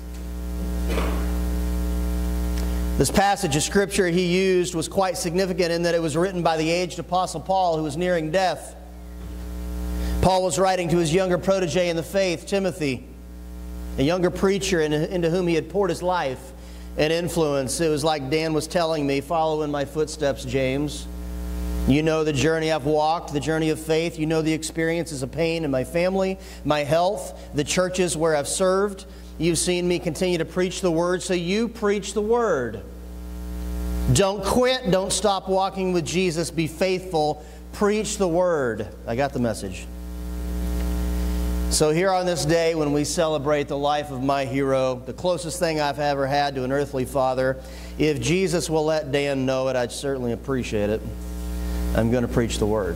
This passage of Scripture he used was quite significant in that it was written by the aged Apostle Paul, who was nearing death. Paul was writing to his younger protege in the faith, Timothy, a younger preacher into whom he had poured his life and influence. It was like Dan was telling me, follow in my footsteps, James. You know the journey I've walked, the journey of faith. You know the experiences of pain in my family, my health, the churches where I've served. You've seen me continue to preach the Word, so you preach the Word. Don't quit. Don't stop walking with Jesus. Be faithful. Preach the Word. I got the message. So here on this day when we celebrate the life of my hero, the closest thing I've ever had to an earthly father, if Jesus will let Dan know it, I'd certainly appreciate it. I'm going to preach the Word.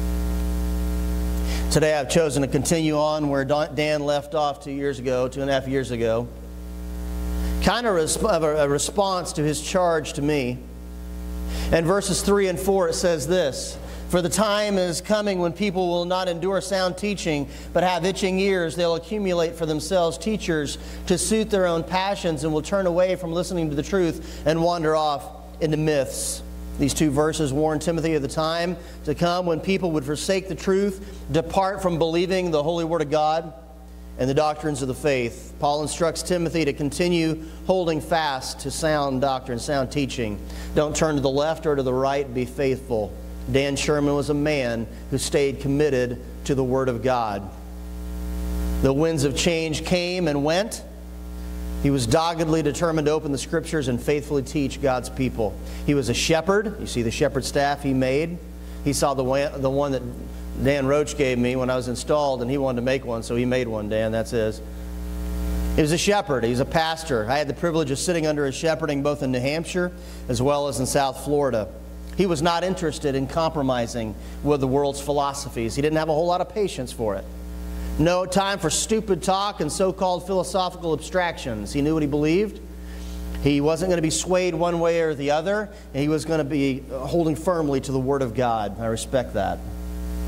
Today I've chosen to continue on where Dan left off two years ago, two and a half years ago. Kind of a response to his charge to me. In verses three and four it says this, for the time is coming when people will not endure sound teaching, but have itching ears. They'll accumulate for themselves teachers to suit their own passions and will turn away from listening to the truth and wander off into myths. These two verses warn Timothy of the time to come when people would forsake the truth, depart from believing the holy Word of God and the doctrines of the faith. Paul instructs Timothy to continue holding fast to sound doctrine, sound teaching. Don't turn to the left or to the right. Be faithful. Dan Sherman was a man who stayed committed to the Word of God. The winds of change came and went. He was doggedly determined to open the Scriptures and faithfully teach God's people. He was a shepherd. You see the shepherd staff he made. He saw the one, the one that Dan Roach gave me when I was installed, and he wanted to make one, so he made one, Dan. That's his. He was a shepherd. He was a pastor. I had the privilege of sitting under his shepherding both in New Hampshire as well as in South Florida. He was not interested in compromising with the world's philosophies. He didn't have a whole lot of patience for it. No time for stupid talk and so-called philosophical abstractions. He knew what he believed. He wasn't going to be swayed one way or the other. He was going to be holding firmly to the Word of God. I respect that.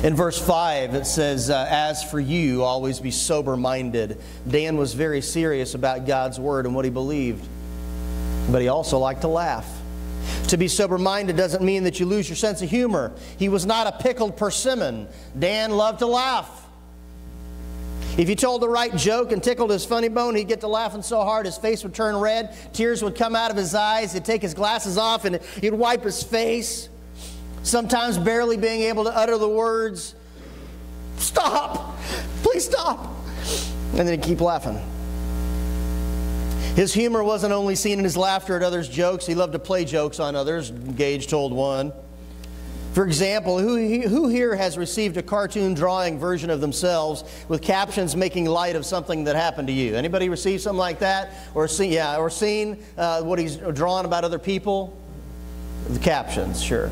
In verse five, it says, uh, as for you, always be sober-minded. Dan was very serious about God's word and what he believed, but he also liked to laugh. To be sober-minded doesn't mean that you lose your sense of humor. He was not a pickled persimmon. Dan loved to laugh. If you told the right joke and tickled his funny bone, he'd get to laughing so hard his face would turn red, tears would come out of his eyes, he'd take his glasses off and he'd wipe his face, sometimes barely being able to utter the words, "Stop! Please stop!" And then he'd keep laughing. His humor wasn't only seen in his laughter at others' jokes. He loved to play jokes on others, Gage told one. For example, who, who here has received a cartoon drawing version of themselves with captions making light of something that happened to you? Anybody receive something like that? Or seen, yeah, or seen uh, what he's drawn about other people? The captions, sure.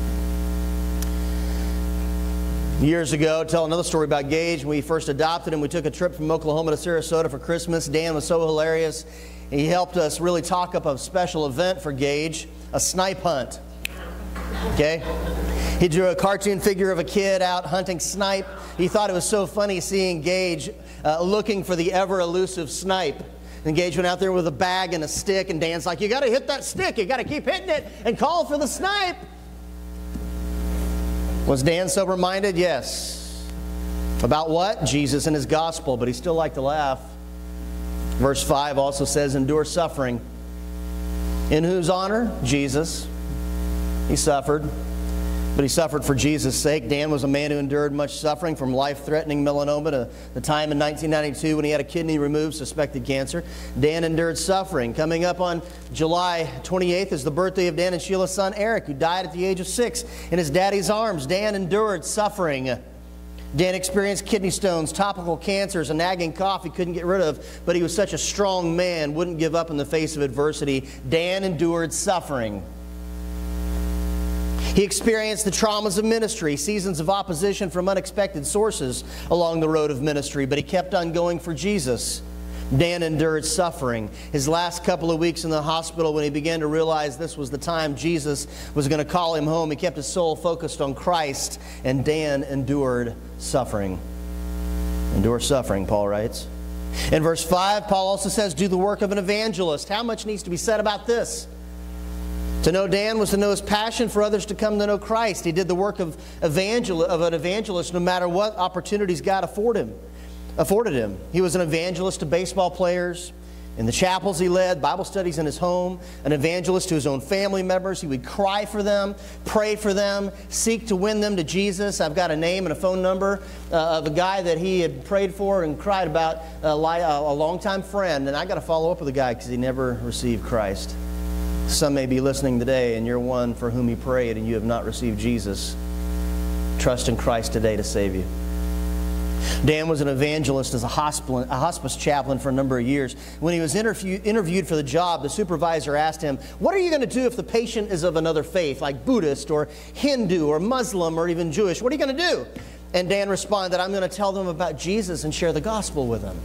Years ago, tell another story about Gage. When we first adopted him, we took a trip from Oklahoma to Sarasota for Christmas. Dan was so hilarious. He helped us really talk up a special event for Gage, a snipe hunt. Okay? He drew a cartoon figure of a kid out hunting snipe. He thought it was so funny seeing Gage uh, looking for the ever-elusive snipe. And Gage went out there with a bag and a stick, and Dan's like, "You got to hit that stick. You got to keep hitting it and call for the snipe." Was Dan sober-minded? Yes. About what? Jesus and his gospel, but he still liked to laugh. Verse five also says, endure suffering. In whose honor? Jesus. He suffered, but he suffered for Jesus' sake. Dan was a man who endured much suffering, from life-threatening melanoma to the time in nineteen ninety-two when he had a kidney removed, suspected cancer. Dan endured suffering. Coming up on July twenty-eighth is the birthday of Dan and Sheila's son, Eric, who died at the age of six in his daddy's arms. Dan endured suffering. Dan experienced kidney stones, topical cancers, a nagging cough he couldn't get rid of, but he was such a strong man, wouldn't give up in the face of adversity. Dan endured suffering. He experienced the traumas of ministry, seasons of opposition from unexpected sources along the road of ministry, but he kept on going for Jesus. Dan endured suffering. His last couple of weeks in the hospital, when he began to realize this was the time Jesus was going to call him home, he kept his soul focused on Christ, and Dan endured suffering. Endure suffering, Paul writes. In verse five, Paul also says, do the work of an evangelist. How much needs to be said about this? To know Dan was to know his passion for others to come to know Christ. He did the work of, evangel of an evangelist no matter what opportunities God afforded him. afforded him. He was an evangelist to baseball players. In the chapels he led, Bible studies in his home, an evangelist to his own family members. He would cry for them, pray for them, seek to win them to Jesus. I've got a name and a phone number uh, of a guy that he had prayed for and cried about, uh, a longtime friend. And I got to follow up with the guy because he never received Christ. Some may be listening today and you're one for whom he prayed and you have not received Jesus. Trust in Christ today to save you. Dan was an evangelist as a hospice, a hospice chaplain for a number of years. When he was interview, interviewed for the job, the supervisor asked him, what are you going to do if the patient is of another faith, like Buddhist or Hindu or Muslim or even Jewish? What are you going to do? And Dan responded, I'm going to tell them about Jesus and share the gospel with them.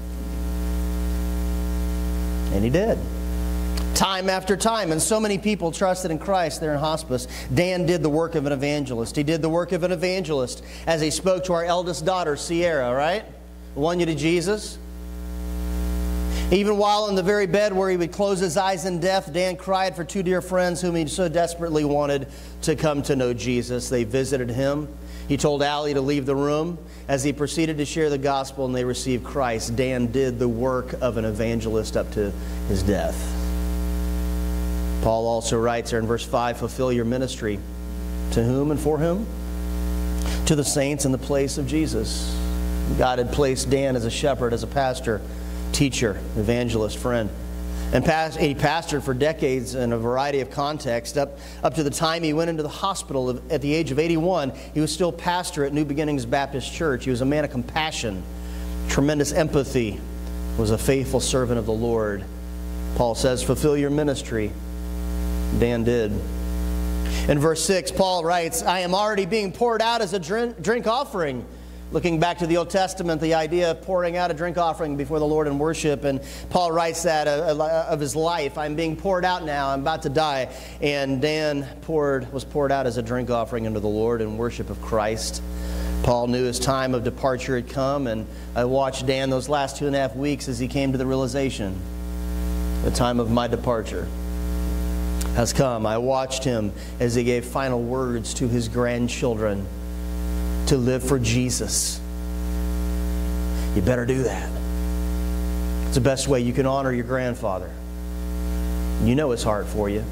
And he did. Time after time, and so many people trusted in Christ there in hospice. Dan did the work of an evangelist. He did the work of an evangelist as he spoke to our eldest daughter, Sierra, right? Won you to Jesus. Even while in the very bed where he would close his eyes in death, Dan cried for two dear friends whom he so desperately wanted to come to know Jesus. They visited him. He told Allie to leave the room as he proceeded to share the gospel, and they received Christ. Dan did the work of an evangelist up to his death. Paul also writes there in verse five, fulfill your ministry. To whom and for whom? To the saints in the place of Jesus. God had placed Dan as a shepherd, as a pastor, teacher, evangelist, friend. And he pastored for decades in a variety of contexts. Up, up to the time he went into the hospital at the age of eighty-one, he was still pastor at New Beginnings Baptist Church. He was a man of compassion, tremendous empathy, was a faithful servant of the Lord. Paul says, fulfill your ministry. Dan did. In verse six, Paul writes, I am already being poured out as a drink offering. Looking back to the Old Testament, the idea of pouring out a drink offering before the Lord in worship. And Paul writes that of his life. I'm being poured out now. I'm about to die. And Dan poured was poured out as a drink offering unto the Lord in worship of Christ. Paul knew his time of departure had come, and I watched Dan those last two and a half weeks as he came to the realization, the time of my departure has come. I watched him as he gave final words to his grandchildren to live for Jesus. You better do that. It's the best way you can honor your grandfather. You know his heart for you.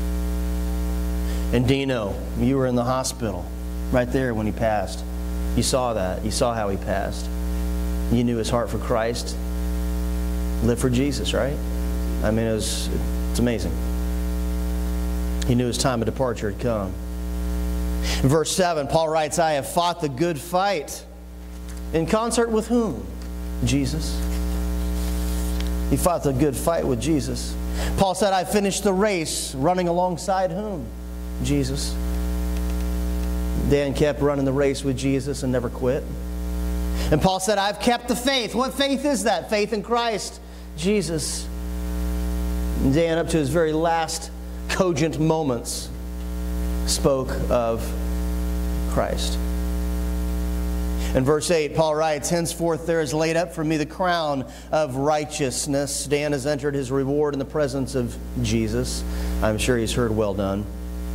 And Dino, you were in the hospital right there when he passed. You saw that. You saw how he passed. You knew his heart for Christ. Live for Jesus, right? I mean, it was, it's amazing. He knew his time of departure had come. In verse seven, Paul writes, I have fought the good fight. In concert with whom? Jesus. He fought the good fight with Jesus. Paul said, I finished the race, running alongside whom? Jesus. Dan kept running the race with Jesus and never quit. And Paul said, I've kept the faith. What faith is that? Faith in Christ, Jesus. And Dan, up to his very last cogent moments, spoke of Christ. In verse eight, Paul writes, henceforth there is laid up for me the crown of righteousness. Dan has entered his reward in the presence of Jesus. I'm sure he's heard, well done.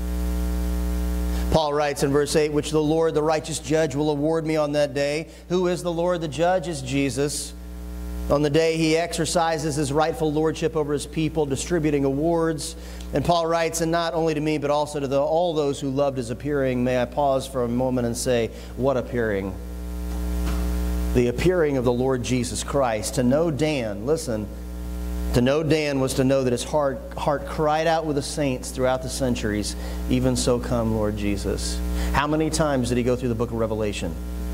Paul writes in verse eight, which the Lord, the righteous judge, will award me on that day. Who is the Lord? The judge is Jesus. On the day he exercises his rightful lordship over his people, distributing awards. And Paul writes, and not only to me, but also to the, all those who loved his appearing. May I pause for a moment and say, what appearing? The appearing of the Lord Jesus Christ. To know Dan, listen, to know Dan was to know that his heart, heart cried out with the saints throughout the centuries, even so come, Lord Jesus. How many times did he go through the book of Revelation?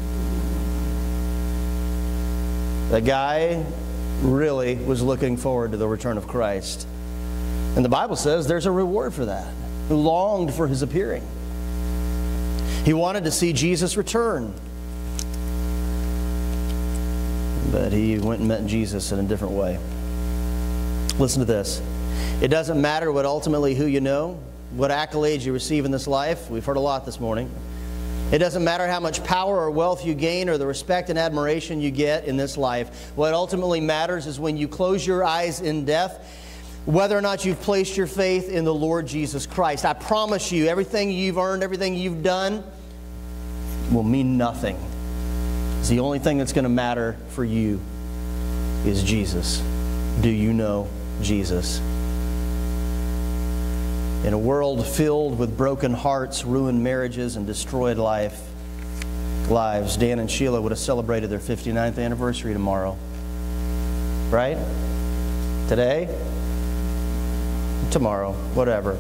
The guy really was looking forward to the return of Christ. And the Bible says there's a reward for that. Who longed for his appearing. He wanted to see Jesus return. But he went and met Jesus in a different way. Listen to this. It doesn't matter what ultimately who you know, what accolades you receive in this life. We've heard a lot this morning. It doesn't matter how much power or wealth you gain or the respect and admiration you get in this life. What ultimately matters is when you close your eyes in death, whether or not you've placed your faith in the Lord Jesus Christ. I promise you, everything you've earned, everything you've done will mean nothing. It's the only thing that's going to matter for you is Jesus. Do you know Jesus? In a world filled with broken hearts, ruined marriages, and destroyed life, lives, Dan and Sheila would have celebrated their fifty-ninth anniversary tomorrow. Right? Today? Tomorrow. Whatever.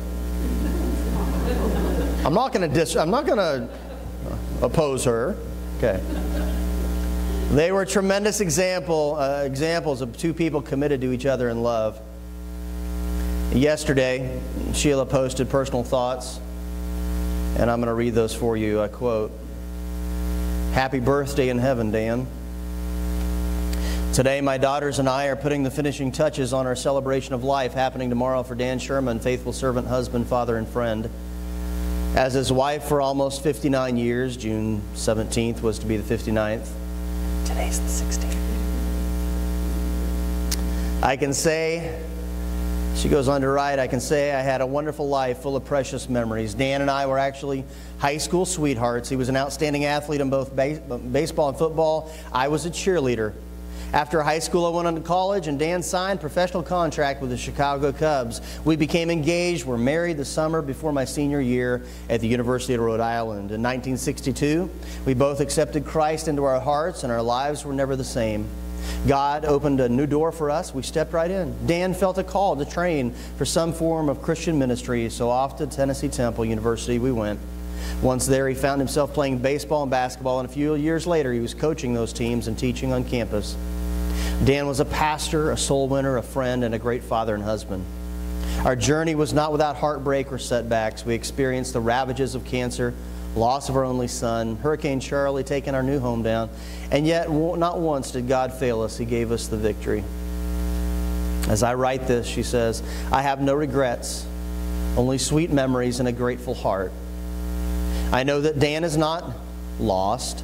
I'm not going to dis- I'm not going to oppose her. Okay. They were tremendous example, uh, examples of two people committed to each other in love. Yesterday, Sheila posted personal thoughts, and I'm going to read those for you. I quote, "Happy birthday in heaven, Dan. Today, my daughters and I are putting the finishing touches on our celebration of life happening tomorrow for Dan Sherman, faithful servant, husband, father, and friend. As his wife for almost fifty-nine years, June seventeenth was to be the fifty-ninth. Today's the sixteenth. I can say," she goes on to write, "I can say I had a wonderful life full of precious memories. Dan and I were actually high school sweethearts. He was an outstanding athlete in both base, baseball and football. I was a cheerleader. After high school, I went on to college, and Dan signed a professional contract with the Chicago Cubs. We became engaged, were married the summer before my senior year at the University of Rhode Island. In nineteen sixty-two, we both accepted Christ into our hearts, and our lives were never the same. God opened a new door for us. We stepped right in. Dan felt a call to train for some form of Christian ministry, so off to Tennessee Temple University we went. Once there, he found himself playing baseball and basketball, and a few years later, he was coaching those teams and teaching on campus. Dan was a pastor, a soul winner, a friend, and a great father and husband. Our journey was not without heartbreak or setbacks. We experienced the ravages of cancer, loss of our only son, Hurricane Charlie taking our new home down, and yet not once did God fail us. He gave us the victory. As I write this, she says, I have no regrets, only sweet memories and a grateful heart. I know that Dan is not lost.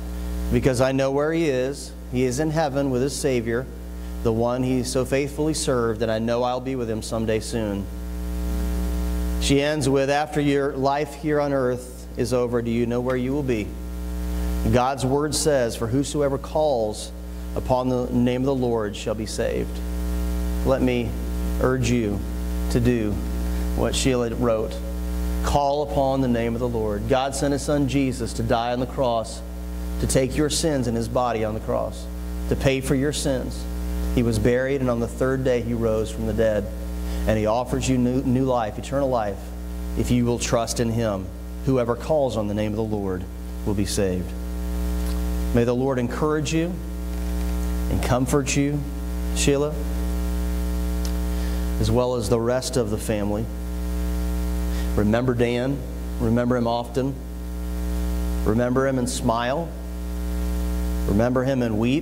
because I know where he is. He is in heaven with his Savior, the one he so faithfully served, and I know I'll be with him someday soon. She ends with, after your life here on earth is over, do you know where you will be? God's word says, for whosoever calls upon the name of the Lord shall be saved. Let me urge you to do what Sheila wrote. Call upon the name of the Lord. God sent his son Jesus to die on the cross, to take your sins in his body on the cross, to pay for your sins. He was buried, and on the third day he rose from the dead. And he offers you new, new life, eternal life, if you will trust in him. Whoever calls on the name of the Lord will be saved. May the Lord encourage you and comfort you, Sheila, as well as the rest of the family. Remember Dan. Remember him often. Remember him and smile. Remember him and weep.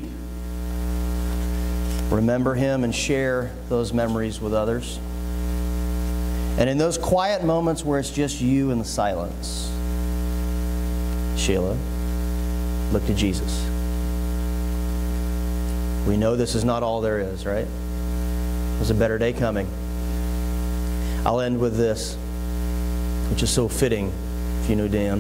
Remember him and share those memories with others. And in those quiet moments where it's just you in the silence, Sheila, look to Jesus. We know this is not all there is, right? There's a better day coming. I'll end with this, which is so fitting if you knew Dan.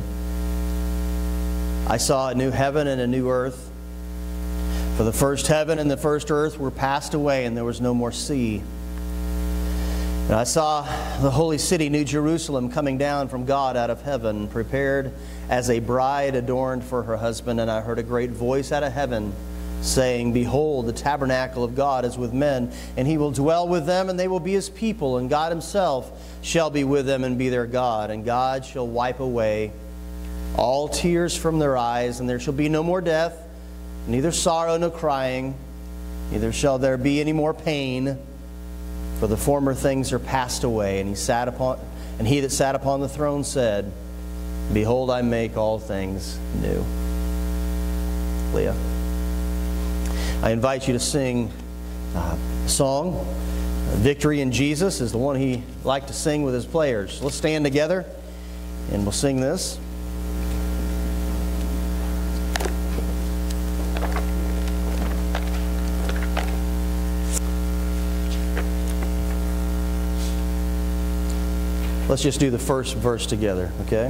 I saw a new heaven and a new earth. For the first heaven and the first earth were passed away, and there was no more sea. And I saw the holy city, New Jerusalem, coming down from God out of heaven, prepared as a bride adorned for her husband. And I heard a great voice out of heaven saying, behold, the tabernacle of God is with men, and he will dwell with them, and they will be his people, and God himself shall be with them and be their God. And God shall wipe away all tears from their eyes, and there shall be no more death, neither sorrow nor crying, neither shall there be any more pain, for the former things are passed away. And he sat upon, and he that sat upon the throne said, behold, I make all things new. Leah, I invite you to sing a song. Victory in Jesus is the one he liked to sing with his players. Let's stand together and we'll sing this. Let's just do the first verse together, okay?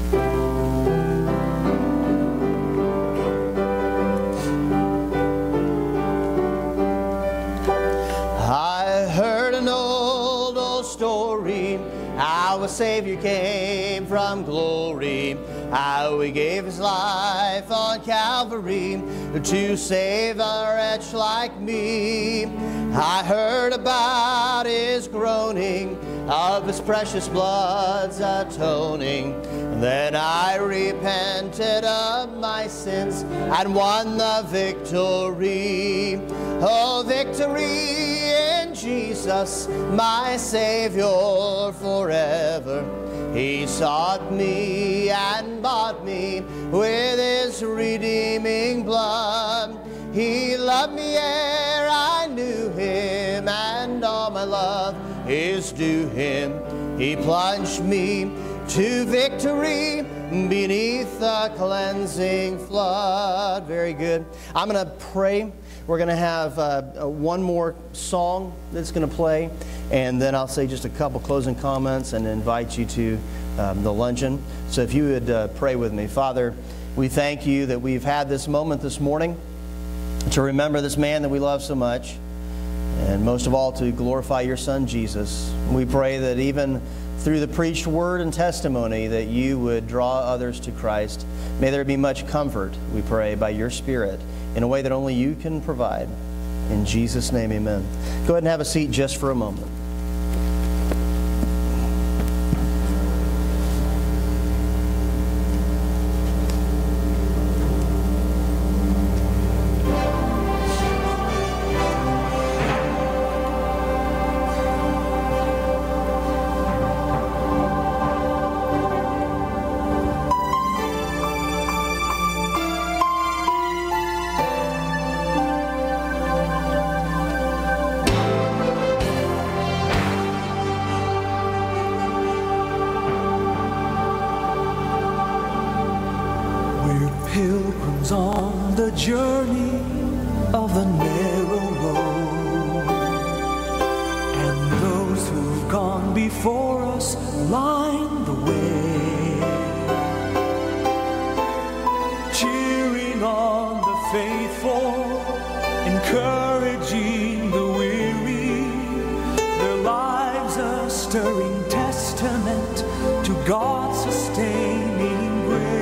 I heard an old, old story, how a Savior came from glory, how he gave his life on Calvary to save a wretch like me. I heard about his groaning, of his precious blood's atoning. Then I repented of my sins and won the victory. Oh, victory in Jesus, my Savior forever. He sought me and bought me with his redeeming blood. He loved me ere I knew him, and all my love is due him. He plunged me to victory beneath the cleansing flood. Very good. I'm going to pray. We're going to have uh, one more song that's going to play, and then I'll say just a couple closing comments and invite you to um, the luncheon. So if you would uh, pray with me. Father, we thank you that we've had this moment this morning to remember this man that we love so much, and most of all to glorify your Son Jesus. We pray that even through the preached word and testimony that you would draw others to Christ. May there be much comfort, we pray, by your Spirit in a way that only you can provide. In Jesus' name, amen. Go ahead and have a seat just for a moment. pilgrims on the journey of the narrow road, and those who've gone before us line the way, cheering on the faithful, encouraging the weary, their lives a stirring testament to God's sustaining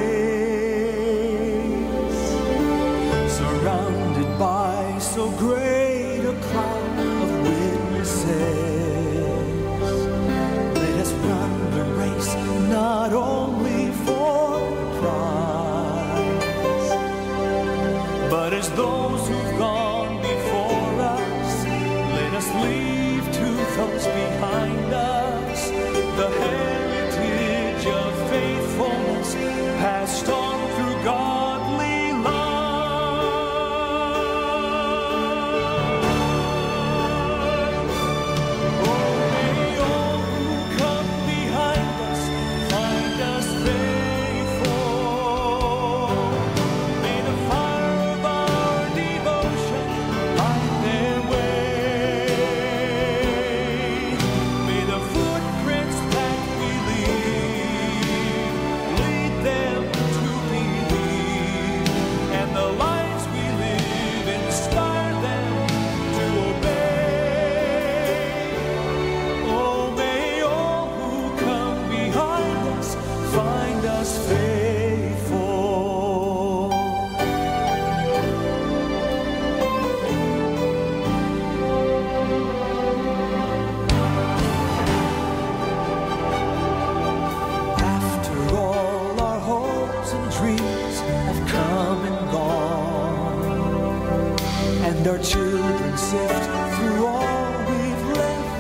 grace. Surrounded by so great a cloud of witnesses, let us run the race not only for the prize, but as those who've gone before us, let us leave to those behind us the heritage of faithfulness passed on through godly life. Oh, may all who come behind us find us faithful. May the fire of our devotion light their way. May the footprints that we leave lead them to believe, and the lives we live inspire them to obey. Oh, may all who come behind us find us faithful. After all our hopes and dreams have come and gone, and our children sift through all we've left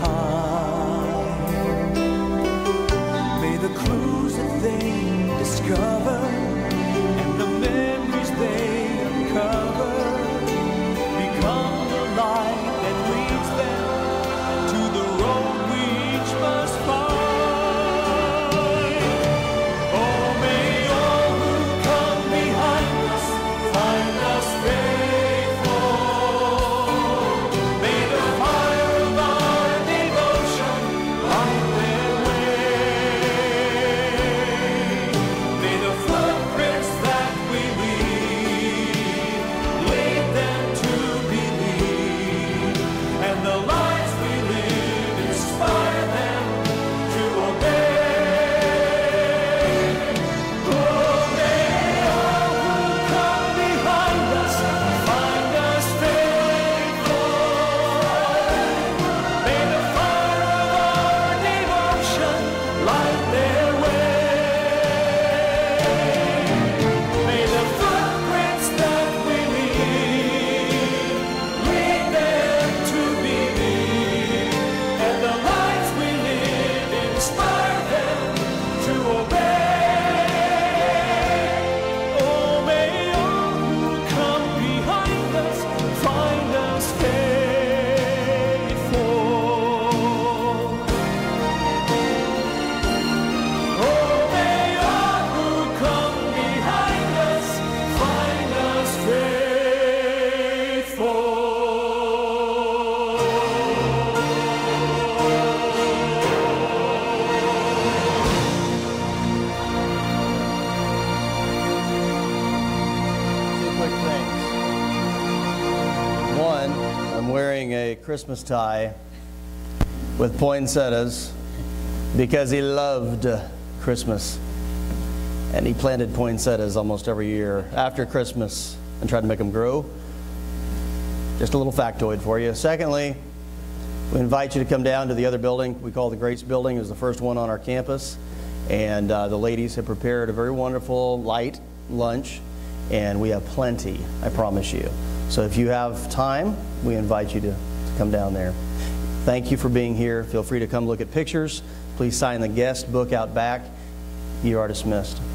behind, may the clues that they discover and the memories they uncover become the light that leads them to the road we each must find. Oh, may all who come behind us find us faithful. May the fire of our devotion light their way. May the footprints that we leave lead them to believe, and the lives we live inspire them to obey. Oh, may all who come behind us find us faithful. May the fire of our devotion light their way. May the footprints that we leave lead them to believe, and the lives we live inspire them to obey. Oh, may all who come behind us find us faithful. Oh, may all who come behind us find us faithful. Two quick things. One, I'm wearing a Christmas tie with poinsettias because he loved Christmas. And he planted poinsettias almost every year after Christmas and tried to make them grow. Just a little factoid for you. Secondly, we invite you to come down to the other building we call the Grace Building. It was the first one on our campus. And uh, the ladies have prepared a very wonderful, light lunch. And we have plenty, I promise you. So if you have time, we invite you to, to come down there. Thank you for being here. Feel free to come look at pictures. Please sign the guest book out back. You are dismissed.